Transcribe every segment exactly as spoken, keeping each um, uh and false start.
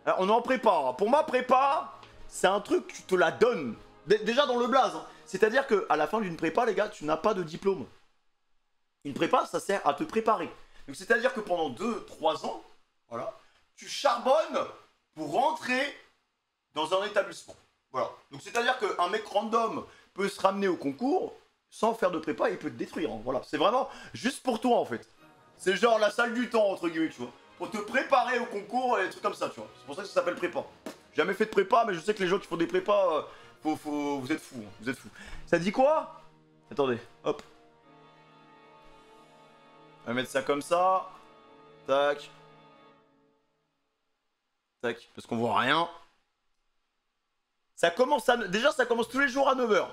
Alors, on est en prépa. Hein. Pour moi, prépa, c'est un truc, tu te la donnes. D déjà dans le blaze. Hein. C'est-à-dire qu'à la fin d'une prépa, les gars, tu n'as pas de diplôme. Une prépa, ça sert à te préparer. Donc, c'est-à-dire que pendant deux trois ans, voilà, tu charbonnes pour rentrer dans un établissement. Voilà. Donc, c'est-à-dire qu'un mec random peut se ramener au concours sans faire de prépa, il peut te détruire. Hein. Voilà. C'est vraiment juste pour toi, en fait. C'est genre la salle du temps, entre guillemets, tu vois. Pour te préparer au concours et des trucs comme ça, tu vois. C'est pour ça que ça s'appelle prépa. J'ai jamais fait de prépa, mais je sais que les gens qui font des prépas, euh, faut, faut, vous êtes fous, hein. Vous êtes fous. Ça dit quoi? Attendez, hop. On va mettre ça comme ça. Tac. Tac, parce qu'on voit rien. Ça commence à... Déjà, ça commence tous les jours à neuf heures.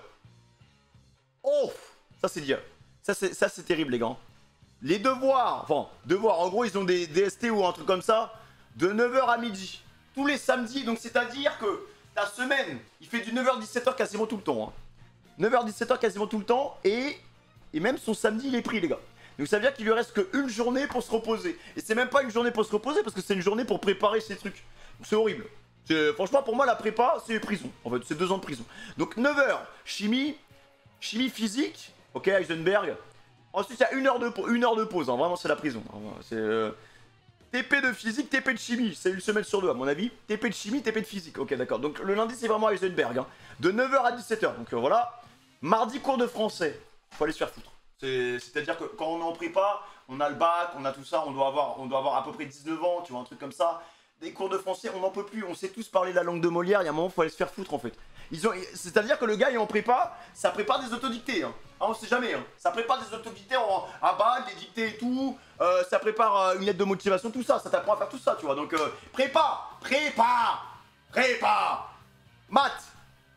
Oh, ça c'est dire. Ça c'est terrible, les gars. Les devoirs, enfin, devoirs, en gros, ils ont des D S T ou un truc comme ça, de neuf heures à midi. Tous les samedis, donc c'est-à-dire que ta semaine, il fait du neuf heures dix-sept heures quasiment tout le temps. Hein. neuf heures dix-sept heures quasiment tout le temps, et, et même son samedi, il est pris, les gars. Donc ça veut dire qu'il lui reste qu'une journée pour se reposer. Et c'est même pas une journée pour se reposer, parce que c'est une journée pour préparer ses trucs. C'est horrible. Franchement, pour moi, la prépa, c'est prison. En fait, c'est deux ans de prison. Donc neuf heures, chimie, chimie physique, ok, Heisenberg. Ensuite, il y a une heure de, une heure de pause, hein. Vraiment, c'est la prison. C'est euh... T P de physique, T P de chimie. C'est une semaine sur deux, à mon avis. T P de chimie, T P de physique. Ok, d'accord. Donc, le lundi, c'est vraiment Heisenberg. Hein. De neuf heures à dix-sept heures. Donc, euh, voilà. Mardi, cours de français. Faut aller se faire foutre. C'est-à-dire que quand on est en prépa, on a le bac, on a tout ça, on doit avoir, on doit avoir à peu près dix-neuf ans, tu vois, un truc comme ça. Des cours de français, on n'en peut plus. On sait tous parler la langue de Molière. Il y a un moment, faut aller se faire foutre, en fait. C'est-à-dire que le gars est en prépa, ça prépare des autodictées. Hein. Ah, on sait jamais. Hein. Ça prépare des autodictées en, à balle, des dictées et tout. Euh, ça prépare euh, une lettre de motivation, tout ça. Ça t'apprend à faire tout ça, tu vois. Donc, euh, prépa, prépa, prépa, maths.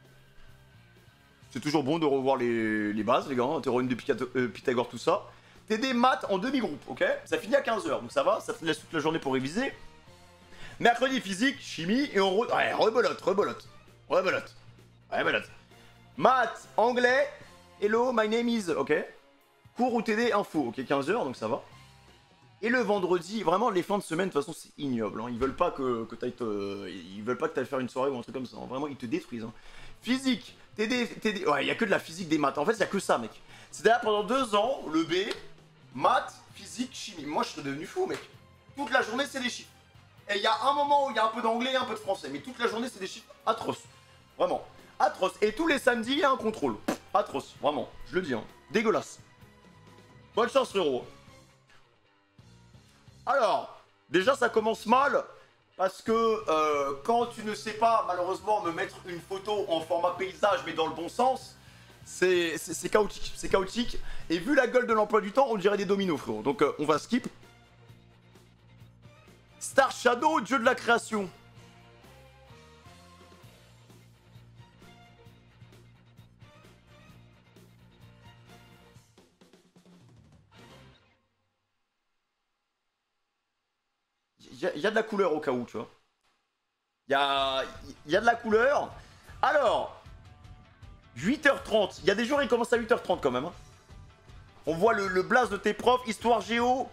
C'est toujours bon de revoir les, les bases, les gars. Hein. Théorème de euh, Pythagore, tout ça. T D maths en demi-groupe, ok. Ça finit à quinze heures, donc ça va. Ça te laisse toute la journée pour réviser. Mercredi, physique, chimie, et on re... ouais, rebolote, rebolote, rebolote. Ouais, voilà. Maths, anglais, hello, my name is, ok. Cours ou T D, info, ok, quinze heures, donc ça va. Et le vendredi, vraiment, les fins de semaine, de toute façon, c'est ignoble. Hein. Ils veulent pas que, que t'ailles te... Ils veulent pas que t'ailles faire une soirée ou un truc comme ça. Hein. Vraiment, ils te détruisent. Hein. Physique, T D, T D... Ouais, il y a que de la physique, des maths. En fait, il y a que ça, mec. C'est-à-dire, pendant deux ans, le B, maths, physique, chimie. Moi, je serais devenu fou, mec. Toute la journée, c'est des chiffres. Et il y a un moment où il y a un peu d'anglais et un peu de français. Mais toute la journée, c'est des chiffres atroces. Vraiment. Atroce. Et tous les samedis, il y a un contrôle. Atroce, vraiment. Je le dis, hein. Dégueulasse. Bonne chance, frérot. Alors, déjà, ça commence mal. Parce que euh, quand tu ne sais pas, malheureusement, me mettre une photo en format paysage, mais dans le bon sens, c'est chaotique. C'est chaotique. Et vu la gueule de l'emploi du temps, on dirait des dominos, frérot. Donc, euh, on va skip. Star Shadow, dieu de la création. Il y, y a de la couleur au cas où, tu vois. Il y a, y a de la couleur. Alors, huit heures trente. Il y a des jours, ils commencent à huit heures trente quand même. Hein. On voit le, le blaze de tes profs, histoire géo.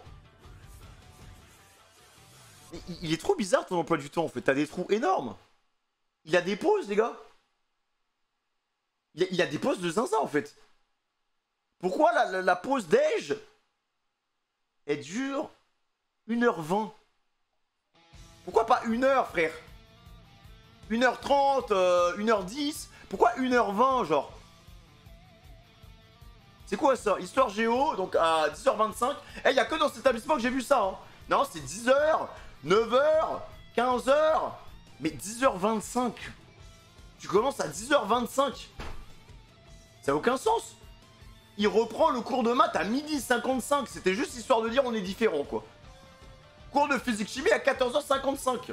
Il, il est trop bizarre ton emploi du temps, en fait. T'as des trous énormes. Il a des pauses, les gars. Il a, il a des pauses de zinzin, en fait. Pourquoi la, la, la pause déj, elle dure une heure vingt? Pourquoi pas une heure, frère? une heure trente, euh, une heure dix. Pourquoi une heure vingt, genre? C'est quoi ça? Histoire géo, donc à dix heures vingt-cinq. Eh, y a que dans cet établissement que j'ai vu ça. Hein. Non, c'est dix heures, neuf heures, quinze heures. Mais dix heures vingt-cinq. Tu commences à dix heures vingt-cinq. Ça n'a aucun sens. Il reprend le cours de maths à midi cinquante-cinq. C'était juste histoire de dire on est différent, quoi. Cours de physique-chimie à quatorze heures cinquante-cinq.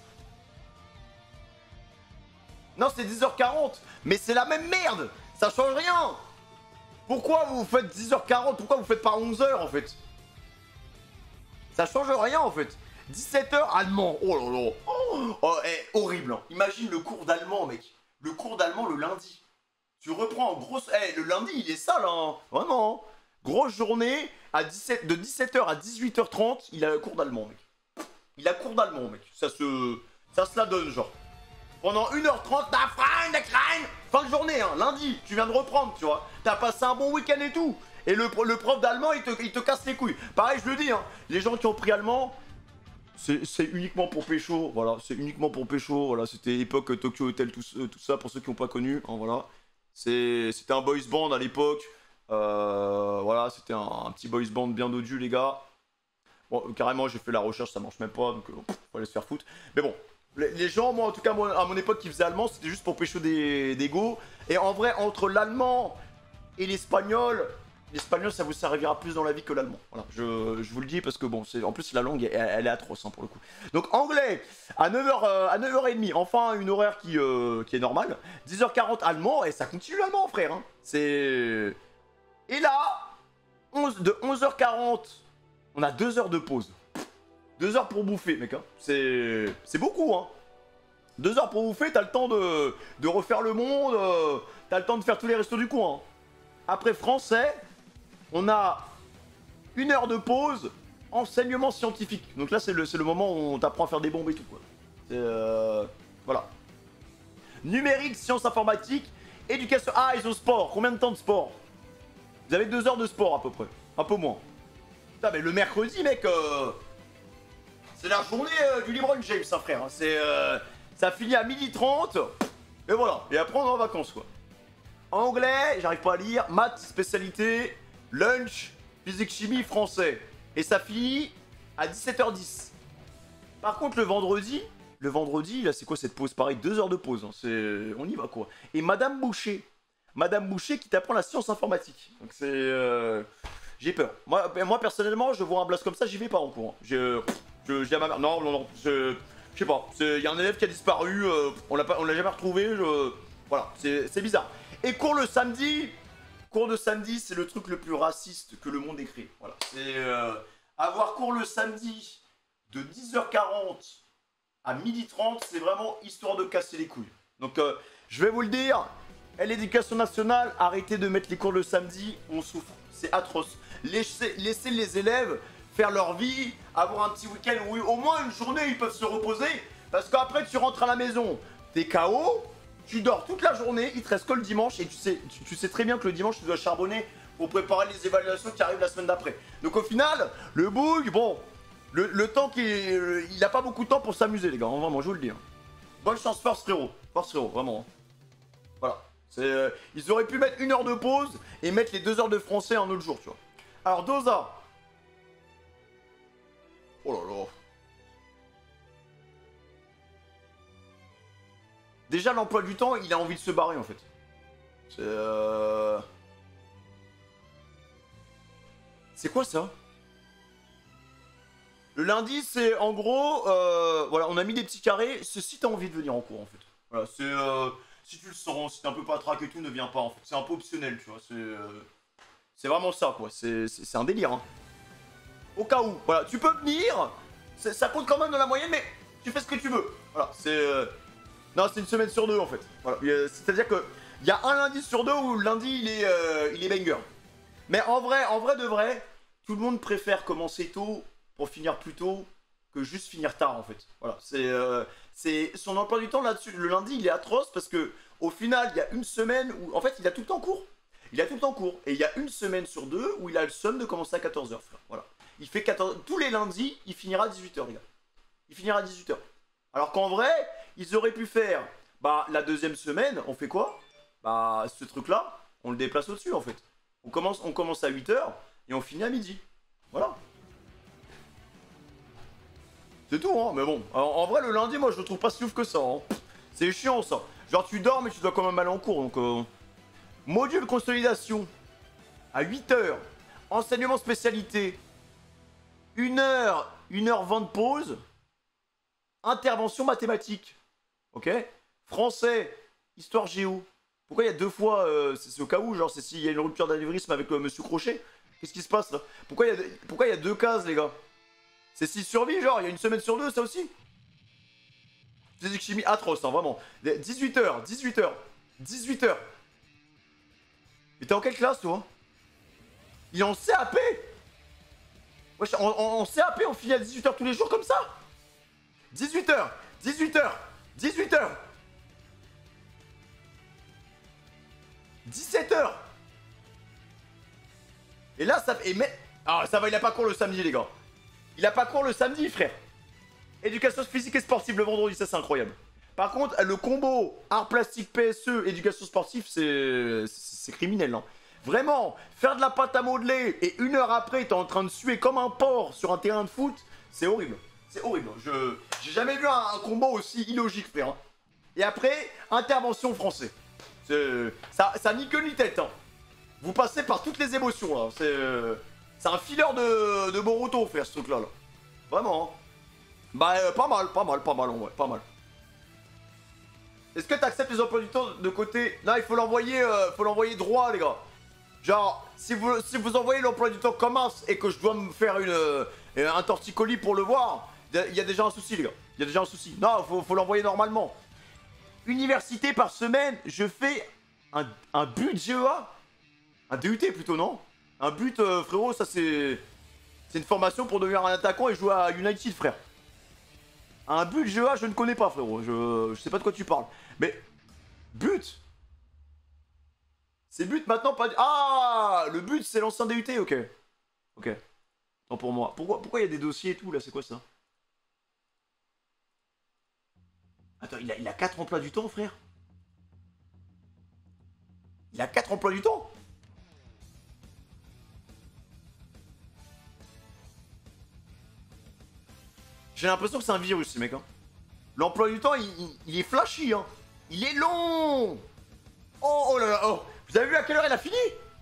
Non, c'est dix heures quarante. Mais c'est la même merde. Ça change rien. Pourquoi vous faites dix heures quarante? Pourquoi vous faites pas onze heures, en fait? Ça change rien, en fait. dix-sept heures, allemand. Oh là là. Oh, oh eh, horrible. Hein. Imagine le cours d'allemand, mec. Le cours d'allemand le lundi. Tu reprends en grosse... Eh, le lundi, il est sale, hein. Vraiment. Hein. Grosse journée, à dix-sept... de dix-sept heures à dix-huit heures trente, il a cours d'allemand, mec. Il a cours d'allemand, mec. Ça se... Ça se la donne, genre. Pendant une heure trente, la freine, la crâne. Fin de journée, hein, lundi, tu viens de reprendre, tu vois. T'as passé un bon week-end et tout. Et le, le prof d'allemand, il te, il te casse les couilles. Pareil, je le dis, hein, les gens qui ont pris allemand, c'est uniquement pour pécho, voilà, c'est uniquement pour pécho, voilà, c'était époque Tokyo Hotel, tout, tout ça, pour ceux qui n'ont pas connu, hein, voilà. C'était un boys band à l'époque, euh, voilà, c'était un, un petit boys band bien dodu, les gars. Bon, carrément, j'ai fait la recherche, ça marche même pas, donc euh, pff, faut aller se faire foutre. Mais bon, les, les gens, moi, en tout cas, moi, à mon époque, qui faisaient allemand, c'était juste pour pécho des, des go. Et en vrai, entre l'allemand et l'espagnol, l'espagnol, ça vous servira plus dans la vie que l'allemand. Voilà, je, je vous le dis parce que bon, en plus la langue, elle, elle est atroce hein, pour le coup. Donc anglais, à neuf heures, euh, à neuf heures trente, enfin une horaire qui, euh, qui est normale. dix heures quarante allemand, et ça continue l'allemand frère. Hein. C'est... Et là, onze, de onze heures quarante, on a deux heures de pause. deux heures pour bouffer, mec. Hein. C'est beaucoup, hein. deux heures pour bouffer, t'as le temps de, de refaire le monde, euh, t'as le temps de faire tous les restos du coin. Hein. Après français, on a une heure de pause, enseignement scientifique. Donc là, c'est le, le moment où on t'apprend à faire des bombes et tout, quoi. Euh, voilà. Numérique, sciences informatiques, éducation... Ah, ils ont sport. Combien de temps de sport? Vous avez deux heures de sport, à peu près. Un peu moins. Putain, mais le mercredi, mec, euh, c'est la journée euh, du LeBron James, ça, frère. C'est... Euh, ça finit à midi trente. Et voilà. Et après, on est en vacances, quoi. Anglais, j'arrive pas à lire. Maths, spécialité. Lunch, physique, chimie, français. Et ça finit à dix-sept heures dix. Par contre, le vendredi, le vendredi, là, c'est quoi cette pause? Pareil, deux heures de pause. Hein, c'est... On y va, quoi. Et Madame Boucher. Madame Boucher qui t'apprend la science informatique. Donc c'est... Euh... J'ai peur. Moi, moi, personnellement, je vois un blast comme ça, j'y vais pas en cours. Hein. Je... Je, je dis à ma mère... Non, non, non. Je, je sais pas. Il y a un élève qui a disparu. Euh, on l'a jamais retrouvé. Je... Voilà. C'est bizarre. Et cours le samedi... Cours de samedi, c'est le truc le plus raciste que le monde ait créé. Voilà. C'est euh, avoir cours le samedi de dix heures quarante à midi trente, c'est vraiment histoire de casser les couilles. Donc, euh, je vais vous le dire, l'éducation nationale, arrêtez de mettre les cours le samedi, on souffre. C'est atroce. Laissez, laissez les élèves faire leur vie, avoir un petit week-end où au moins une journée ils peuvent se reposer. Parce qu'après, tu rentres à la maison, t'es K O. Tu dors toute la journée, il te reste que le dimanche et tu sais, tu, tu sais très bien que le dimanche tu dois charbonner pour préparer les évaluations qui arrivent la semaine d'après. Donc au final, le boug, bon, le, le temps qu'il il a pas beaucoup de temps pour s'amuser les gars, hein, vraiment je vous le dis. Hein. Bonne chance, force frérot, force frérot, vraiment. Hein. Voilà, euh, ils auraient pu mettre une heure de pause et mettre les deux heures de français un autre jour, tu vois. Alors Dosa. Oh là là. Déjà, l'emploi du temps, il a envie de se barrer, en fait. C'est... Euh... C'est quoi, ça? Le lundi, c'est, en gros... Euh... Voilà, on a mis des petits carrés. C'est si t'as envie de venir en cours, en fait. Voilà, c'est... Euh... Si tu le sens, si t'es un peu patraque et tout, ne viens pas, en fait. C'est un peu optionnel, tu vois. C'est... Euh... C'est vraiment ça, quoi. C'est un délire, hein. Au cas où. Voilà, tu peux venir. Ça compte quand même dans la moyenne, mais tu fais ce que tu veux. Voilà, c'est... Euh... Non, c'est une semaine sur deux en fait. Voilà. C'est-à-dire que il y a un lundi sur deux où le lundi il est, euh, il est banger. Mais en vrai, en vrai de vrai, tout le monde préfère commencer tôt pour finir plus tôt que juste finir tard en fait. Voilà. C'est euh, son emploi du temps là-dessus. Le lundi il est atroce parce que au final il y a une semaine où en fait il a tout le temps cours. Il a tout le temps cours. Et il y a une semaine sur deux où il a le seum de commencer à quatorze heures. Frère. Voilà. Il fait quatorze... Tous les lundis, il finira à dix-huit heures les gars. Il finira à dix-huit heures. Alors qu'en vrai, ils auraient pu faire, bah, la deuxième semaine, on fait quoi? Bah, ce truc-là, on le déplace au-dessus, en fait. On commence, on commence à huit heures et on finit à midi. Voilà. C'est tout, hein, mais bon. Alors, en vrai, le lundi, moi, je le trouve pas si ouf que ça, hein. C'est chiant, ça. Genre, tu dors, mais tu dois quand même aller en cours, donc... Euh... Module consolidation, à huit heures. Enseignement spécialité, une heure, une heure vingt de pause. Intervention mathématique. Ok. Français, histoire géo. Pourquoi il y a deux fois euh, c'est au cas où, genre, c'est s'il y a une rupture d'anévrisme avec euh, Monsieur Crochet. Qu'est-ce qui se passe là? Pourquoi il y a, pourquoi il y a deux cases, les gars? C'est six survies, genre, il y a une semaine sur deux, ça aussi? Physique chimie atroce, hein, vraiment. dix-huit heures, dix-huit heures, dix-huit heures. Mais t'es en quelle classe, toi? Il est en C A P? Wesh, en, en, en C A P, on finit à dix-huit heures tous les jours comme ça? dix-huit heures. dix-huit heures. dix-huit heures. dix-sept heures. Et là, ça... Et mais... Ah, ça va, il a pas cours le samedi, les gars. Il a pas cours le samedi, frère. Éducation physique et sportive le vendredi, ça c'est incroyable. Par contre, le combo art plastique P S E, éducation sportive, c'est c'est criminel. Hein. Vraiment, faire de la pâte à modeler et une heure après, t'es en train de suer comme un porc sur un terrain de foot, c'est horrible. C'est horrible. Je J'ai jamais vu un, un combo aussi illogique, frère. Hein. Et après, intervention français. Ça, ça ni queue ni tête. Hein. Vous passez par toutes les émotions, là. C'est c'est un fileur de, de Boruto, frère, ce truc-là. Là. Vraiment. Hein. Bah, euh, pas mal, pas mal, pas mal, ouais, pas mal. Est-ce que t'acceptes les emplois du temps de côté? Non, il faut l'envoyer euh, faut l'envoyer droit, les gars. Genre, si vous, si vous envoyez l'emploi du temps comme as et que je dois me faire une, euh, un torticolis pour le voir, il y a déjà un souci, les gars. Il y a déjà un souci. Non, faut, faut l'envoyer normalement. Université par semaine, je fais un, un but G E A. Un D U T plutôt, non? Un but, euh, frérot, ça c'est... C'est une formation pour devenir un attaquant et jouer à United, frère. Un but G E A, je ne connais pas, frérot. Je, je sais pas de quoi tu parles. Mais, but. C'est but maintenant, pas... Ah, le but, c'est l'ancien D U T, ok. Ok. Non, pour moi. Pourquoi pourquoi il y a des dossiers et tout, là? C'est quoi, ça? Attends, il a, il a quatre emplois du temps, frère. Il a quatre emplois du temps. J'ai l'impression que c'est un virus, ce mec. Hein. L'emploi du temps, il, il, il est flashy. Hein. Il est long. Oh, oh là là, oh. Vous avez vu à quelle heure elle a fini?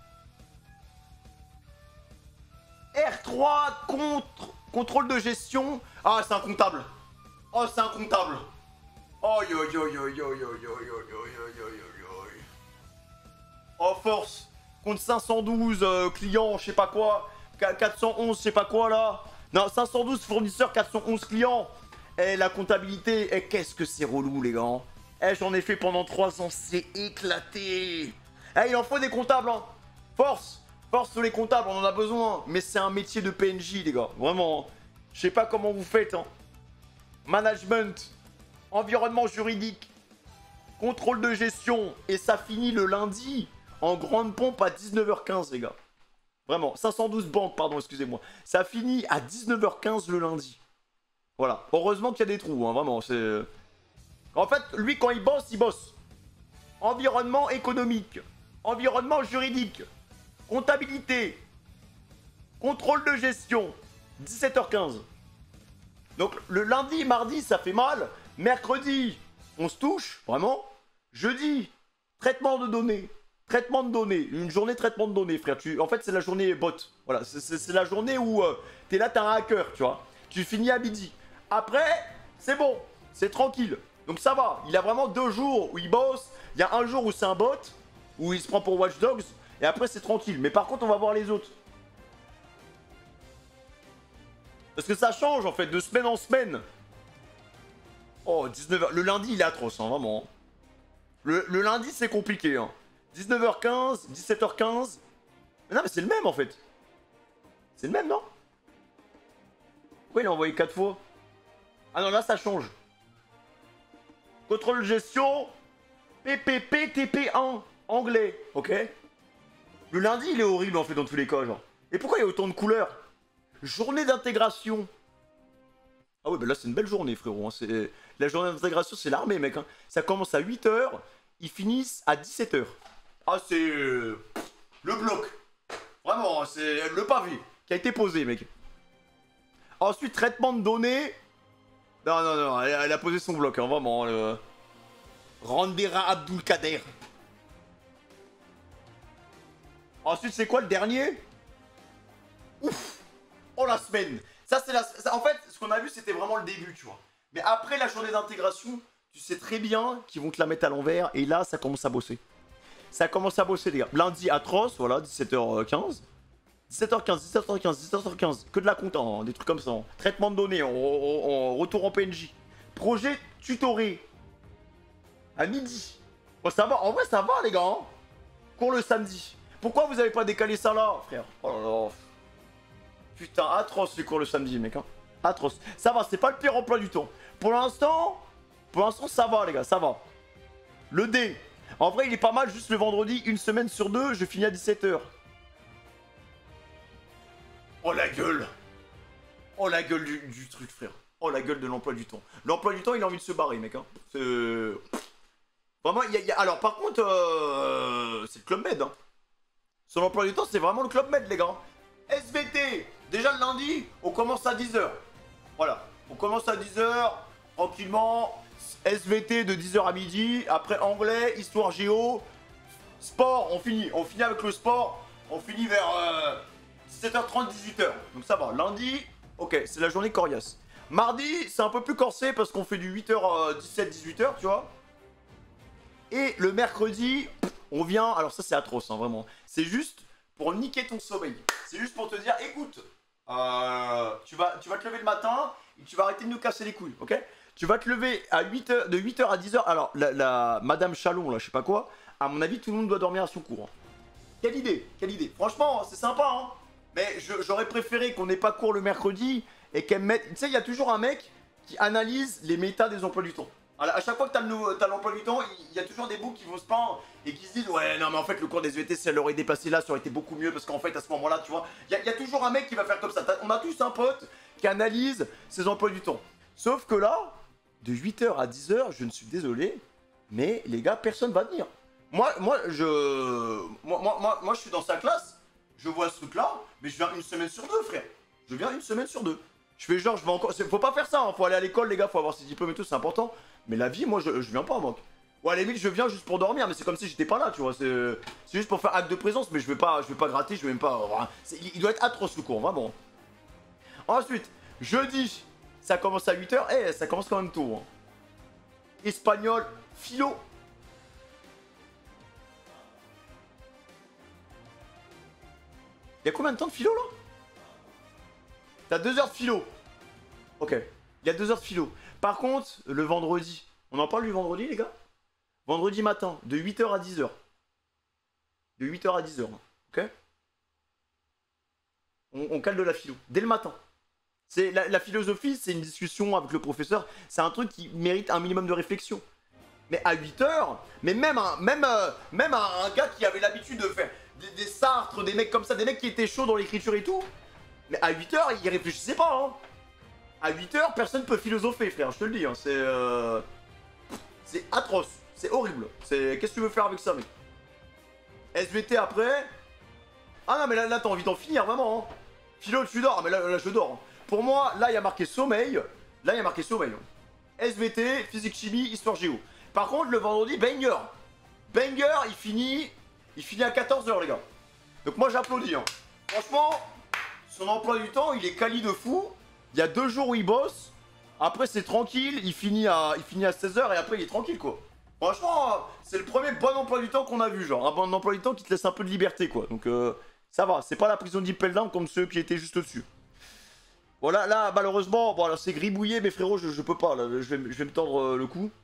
R trois, contre, contrôle de gestion. Ah, c'est un comptable. Oh, c'est un comptable. Oh, yo, yo, yo, yo, yo, yo, yo, yo, yo, yo, yo. Oh, force. Compte cinq cent douze euh, clients, je sais pas quoi. quatre cent onze, je sais pas quoi, là. Non, cinq cent douze fournisseurs, quatre cent onze clients. Eh, la comptabilité, eh, qu'est-ce que c'est relou, les gars. Eh, j'en ai fait pendant trois ans, c'est éclaté. Eh, il en faut des comptables, hein. Force. Force sur les comptables, on en a besoin. Mais c'est un métier de P N J, les gars. Vraiment. Je sais pas comment vous faites, hein. Management. Environnement juridique. Contrôle de gestion. Et ça finit le lundi en grande pompe à dix-neuf heures quinze, les gars. Vraiment, cinq cent douze banques, pardon, excusez-moi. Ça finit à dix-neuf heures quinze le lundi. Voilà. Heureusement qu'il y a des trous, hein, vraiment. C'est. En fait, lui, quand il bosse, il bosse. Environnement économique. Environnement juridique. Comptabilité. Contrôle de gestion. dix-sept heures quinze. Donc, le lundi, mardi, ça fait mal. Mercredi, on se touche, vraiment. Jeudi, traitement de données. Traitement de données, une journée traitement de données, frère. Tu... En fait, c'est la journée bot. Voilà, c'est la journée où euh, t'es là, t'es un hacker, tu vois. Tu finis à midi. Après, c'est bon, c'est tranquille. Donc ça va. Il a vraiment deux jours où il bosse. Il y a un jour où c'est un bot, où il se prend pour Watch Dogs. Et après, c'est tranquille. Mais par contre, on va voir les autres. Parce que ça change, en fait, de semaine en semaine. Oh, dix-neuf heures. Le lundi, il est atroce, hein, vraiment. Le, le lundi, c'est compliqué, hein. dix-neuf heures quinze, dix-sept heures quinze. Mais non, mais c'est le même en fait. C'est le même, non? Pourquoi il a envoyé quatre fois? Ah non, là ça change. Contrôle de gestion. P P P T P un. Anglais, ok? Le lundi, il est horrible en fait dans tous les cas, genre. Et pourquoi il y a autant de couleurs? Journée d'intégration. Ah ouais, bah là c'est une belle journée, frérot. Hein. La journée d'intégration, c'est l'armée, mec. Hein. Ça commence à huit heures. Ils finissent à dix-sept heures. Ah, c'est euh, le bloc. Vraiment, c'est le pavé qui a été posé, mec. Ensuite, traitement de données. Non, non, non, elle, elle a posé son bloc, hein, vraiment. Le... Randera Abdulkader. Ensuite, c'est quoi le dernier? Ouf. Oh, la semaine. Ça, c'est la... Ça, en fait, ce qu'on a vu, c'était vraiment le début, tu vois. Mais après la journée d'intégration, tu sais très bien qu'ils vont te la mettre à l'envers. Et là, ça commence à bosser. Ça commence à bosser, les gars. Lundi, atroce, voilà, dix-sept heures quinze. dix-sept heures quinze, dix-sept heures quinze, dix-sept heures quinze. Que de la compta, hein, des trucs comme ça. Hein. Traitement de données, on, on, on, retour en P N J. Projet tutoré. À midi. Bon, ça va, en vrai, ça va, les gars. Hein. Cours le samedi. Pourquoi vous avez pas décalé ça là, frère? Oh là là. Putain, atroce, les cours le samedi, mec. Hein. Atroce. Ça va, c'est pas le pire emploi du temps. Pour l'instant, pour l'instant, ça va, les gars, ça va. Le D. En vrai, il est pas mal, juste le vendredi, une semaine sur deux, je finis à dix-sept heures. Oh la gueule. Oh la gueule du, du truc, frère. Oh la gueule de l'emploi du temps. L'emploi du temps, il a envie de se barrer, mec. Hein. C'est... Vraiment, il y, y a... Alors, par contre, euh... c'est le Club Med. Hein. Son emploi du temps, c'est vraiment le Club Med, les gars. S V T. Déjà, le lundi, on commence à dix heures. Voilà. On commence à dix heures, tranquillement. S V T de dix heures à midi. Après, anglais, histoire géo. Sport, on finit. On finit avec le sport. On finit vers euh, dix-sept heures trente, dix-huit heures. Donc, ça va. Lundi, ok, c'est la journée coriace. Mardi, c'est un peu plus corsé parce qu'on fait du huit heures dix-sept, dix-huit heures, tu vois. Et le mercredi, on vient... Alors ça, c'est atroce, hein, vraiment. C'est juste pour niquer ton sommeil. C'est juste pour te dire, écoute, euh, tu, vas, tu vas te lever le matin et tu vas arrêter de nous casser les couilles, ok? Tu vas te lever à huit heures, de huit heures à dix heures. Alors, la, la Madame Chalon, là, je sais pas quoi, à mon avis, tout le monde doit dormir à son cours. Hein. Quelle idée, quelle idée. Franchement, c'est sympa, hein. Mais j'aurais préféré qu'on n'ait pas cours le mercredi et qu'elle mette... Tu sais, il y a toujours un mec qui analyse les méta des emplois du temps. Alors, à chaque fois que t'as l'emploi du temps, il y a toujours des bouts qui vont se peindre et qui se disent ouais non mais en fait le cours des S V T si elle l'aurait déplacé là ça aurait été beaucoup mieux parce qu'en fait à ce moment là tu vois, il y, y a toujours un mec qui va faire comme ça. On a tous un pote qui analyse ses emplois du temps. Sauf que là, de huit heures à dix heures, je ne suis désolé, mais les gars, personne va venir. Moi, moi, je... Moi, moi, moi, moi je suis dans sa classe, je vois ce truc là, mais je viens une semaine sur deux frère. Je viens une semaine sur deux. Je fais genre, je vais encore... Faut pas faire ça, hein. Faut aller à l'école les gars, faut avoir ses diplômes et tout, c'est important. Mais la vie, moi, je, je viens pas, moi. Ouais, à la limite, je viens juste pour dormir, mais c'est comme si j'étais pas là, tu vois. C'est juste pour faire acte de présence, mais je vais pas, je vais pas gratter, je vais même pas... Il doit être atroce le cours, vraiment. Ensuite, jeudi, ça commence à huit heures. Eh, ça commence quand même tôt. Hein. Espagnol, philo. Il y a combien de temps de philo, là? T'as deux heures de philo. Ok. Il y a deux heures de philo. Par contre, le vendredi. On en parle du vendredi, les gars? Vendredi matin, de huit heures à dix heures. De huit heures à dix heures. Ok? On, on cale de la philo. Dès le matin. C'est la, la philosophie, c'est une discussion avec le professeur. C'est un truc qui mérite un minimum de réflexion. Mais à huit heures, mais même un, même, euh, même un, un gars qui avait l'habitude de faire des, des Sartres, des mecs comme ça, des mecs qui étaient chauds dans l'écriture et tout. Mais à huit heures, il réfléchissait pas. Hein. À huit heures, personne peut philosopher, frère, je te le dis. Hein. C'est euh... c'est atroce. C'est horrible. Qu'est-ce que tu veux faire avec ça, mec? S V T après. Ah non, mais là, là t'as envie d'en finir, vraiment. Hein. Philo, tu dors. Mais là, là je dors. Hein. Pour moi, là, il y a marqué sommeil. Là, il y a marqué sommeil. Hein. S V T, physique, chimie, histoire, géo. Par contre, le vendredi, banger. Banger, il finit... Il finit à quatorze heures, les gars. Donc moi, j'applaudis. Hein. Franchement, son emploi du temps, il est quali de fou. Il y a deux jours où il bosse. Après, c'est tranquille. Il finit à, il finit à seize heures et après, il est tranquille, quoi. Franchement, c'est le premier bon emploi du temps qu'on a vu, genre. Un bon emploi du temps qui te laisse un peu de liberté, quoi. Donc, euh, ça va. C'est pas la prison d'Impeldown comme ceux qui étaient juste au-dessus. Voilà, là, malheureusement, bon, là, c'est gribouillé, mais frérot, je, je peux pas, là. Je vais, je vais me tordre euh, le cou.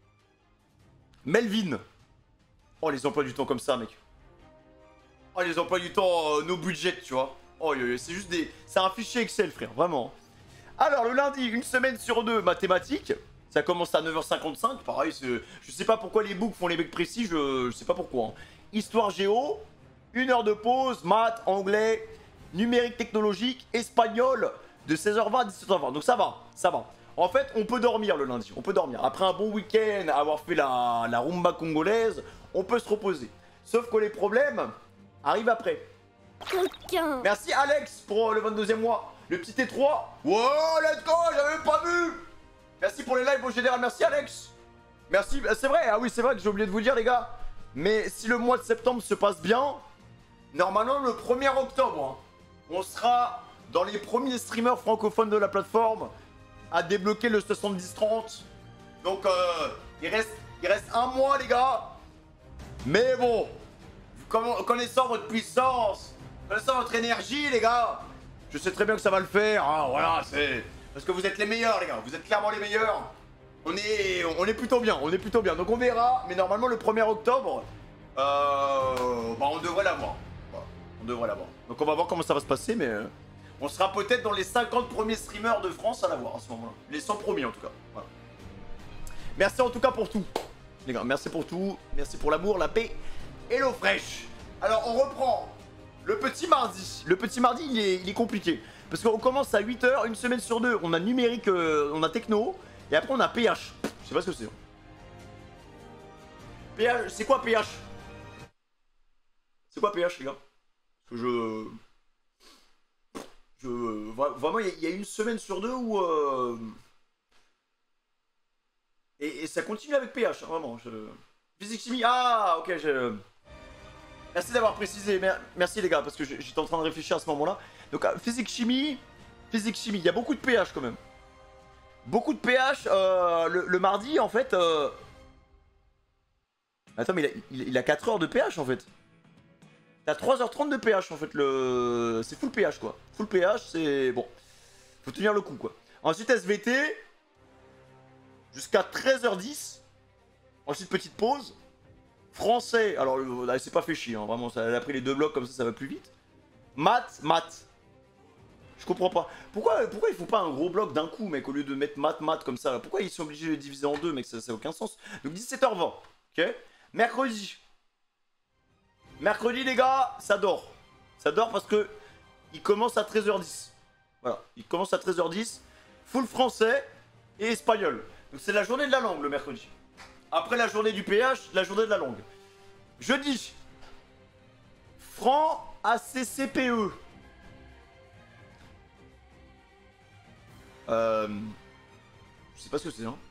Melvin. Oh, les emplois du temps comme ça, mec. Oh, les emplois du temps, euh, no budget, tu vois. Oh, c'est juste des... C'est un fichier Excel, frère, vraiment. Alors, le lundi, une semaine sur deux, mathématiques. Ça commence à neuf heures cinquante-cinq. Pareil, je sais pas pourquoi les books font les mecs précis, je, je sais pas pourquoi. Hein. Histoire géo, une heure de pause, maths, anglais, numérique technologique, espagnol, de seize heures vingt à dix-sept heures vingt. Donc ça va, ça va. En fait, on peut dormir le lundi, on peut dormir. Après un bon week-end, avoir fait la, la rumba congolaise, on peut se reposer. Sauf que les problèmes arrivent après. Coquin. Merci Alex pour le vingt-deuxième mois. Le petit T trois. Wow, let's go, j'avais même pas vu. Merci pour les lives au général, merci Alex. Merci, c'est vrai, ah oui c'est vrai que j'ai oublié de vous dire les gars. Mais si le mois de septembre se passe bien, normalement le premier octobre, hein, on sera dans les premiers streamers francophones de la plateforme à débloquer le soixante-dix trente. Donc euh, il, reste, il reste un mois les gars. Mais bon, connaissant votre puissance, connaissant votre énergie les gars, je sais très bien que ça va le faire, hein, voilà, c'est... Parce que vous êtes les meilleurs les gars, vous êtes clairement les meilleurs. On est, on est plutôt bien, on est plutôt bien. Donc on verra, mais normalement le premier octobre, euh, bah on devrait l'avoir. Voilà, on devrait l'avoir. Donc on va voir comment ça va se passer, mais... On sera peut-être dans les cinquante premiers streamers de France à l'avoir à ce moment-là. Les cent premiers en tout cas. Voilà. Merci en tout cas pour tout. Les gars, merci pour tout. Merci pour l'amour, la paix et l'eau fraîche. Alors on reprend le petit mardi. Le petit mardi il est, il est compliqué. Parce qu'on commence à huit heures, une semaine sur deux. On a numérique, euh, on a techno. Et après on a P H. Je sais pas ce que c'est. P H, c'est quoi P H? C'est quoi P H les gars? Parce que je... Je... Vraiment il y, y a une semaine sur deux où... Euh... Et, et ça continue avec P H, hein, vraiment. Je... Physique chimie, ah ok, je... Merci d'avoir précisé, merci les gars, parce que j'étais en train de réfléchir à ce moment-là. Donc physique chimie, physique chimie, il y a beaucoup de P H quand même. Beaucoup de P H, euh, le, le mardi en fait... Euh... Attends mais il a, il, il a quatre heures de P H en fait. T'as trois heures trente de P H en fait, le... c'est full P H quoi. Full P H c'est... Bon, faut tenir le coup quoi. Ensuite S V T, jusqu'à treize heures dix. Ensuite petite pause. Français, alors elle s'est pas fait chier, hein, vraiment, ça, elle a pris les deux blocs comme ça, ça va plus vite. Maths, maths. Je comprends pas. Pourquoi, pourquoi ils font pas un gros bloc d'un coup, mec, au lieu de mettre maths, maths comme ça? Pourquoi ils sont obligés de le diviser en deux, mec? Ça n'a aucun sens. Donc dix-sept heures vingt, ok. Mercredi. Mercredi, les gars, ça dort. Ça dort parce que il commence à treize heures dix. Voilà, il commence à treize heures dix. Full français et espagnol. Donc c'est la journée de la langue, le mercredi. Après la journée du P H, la journée de la langue. Jeudi. Franc A C C P E. Euh... Je sais pas ce que c'est, hein.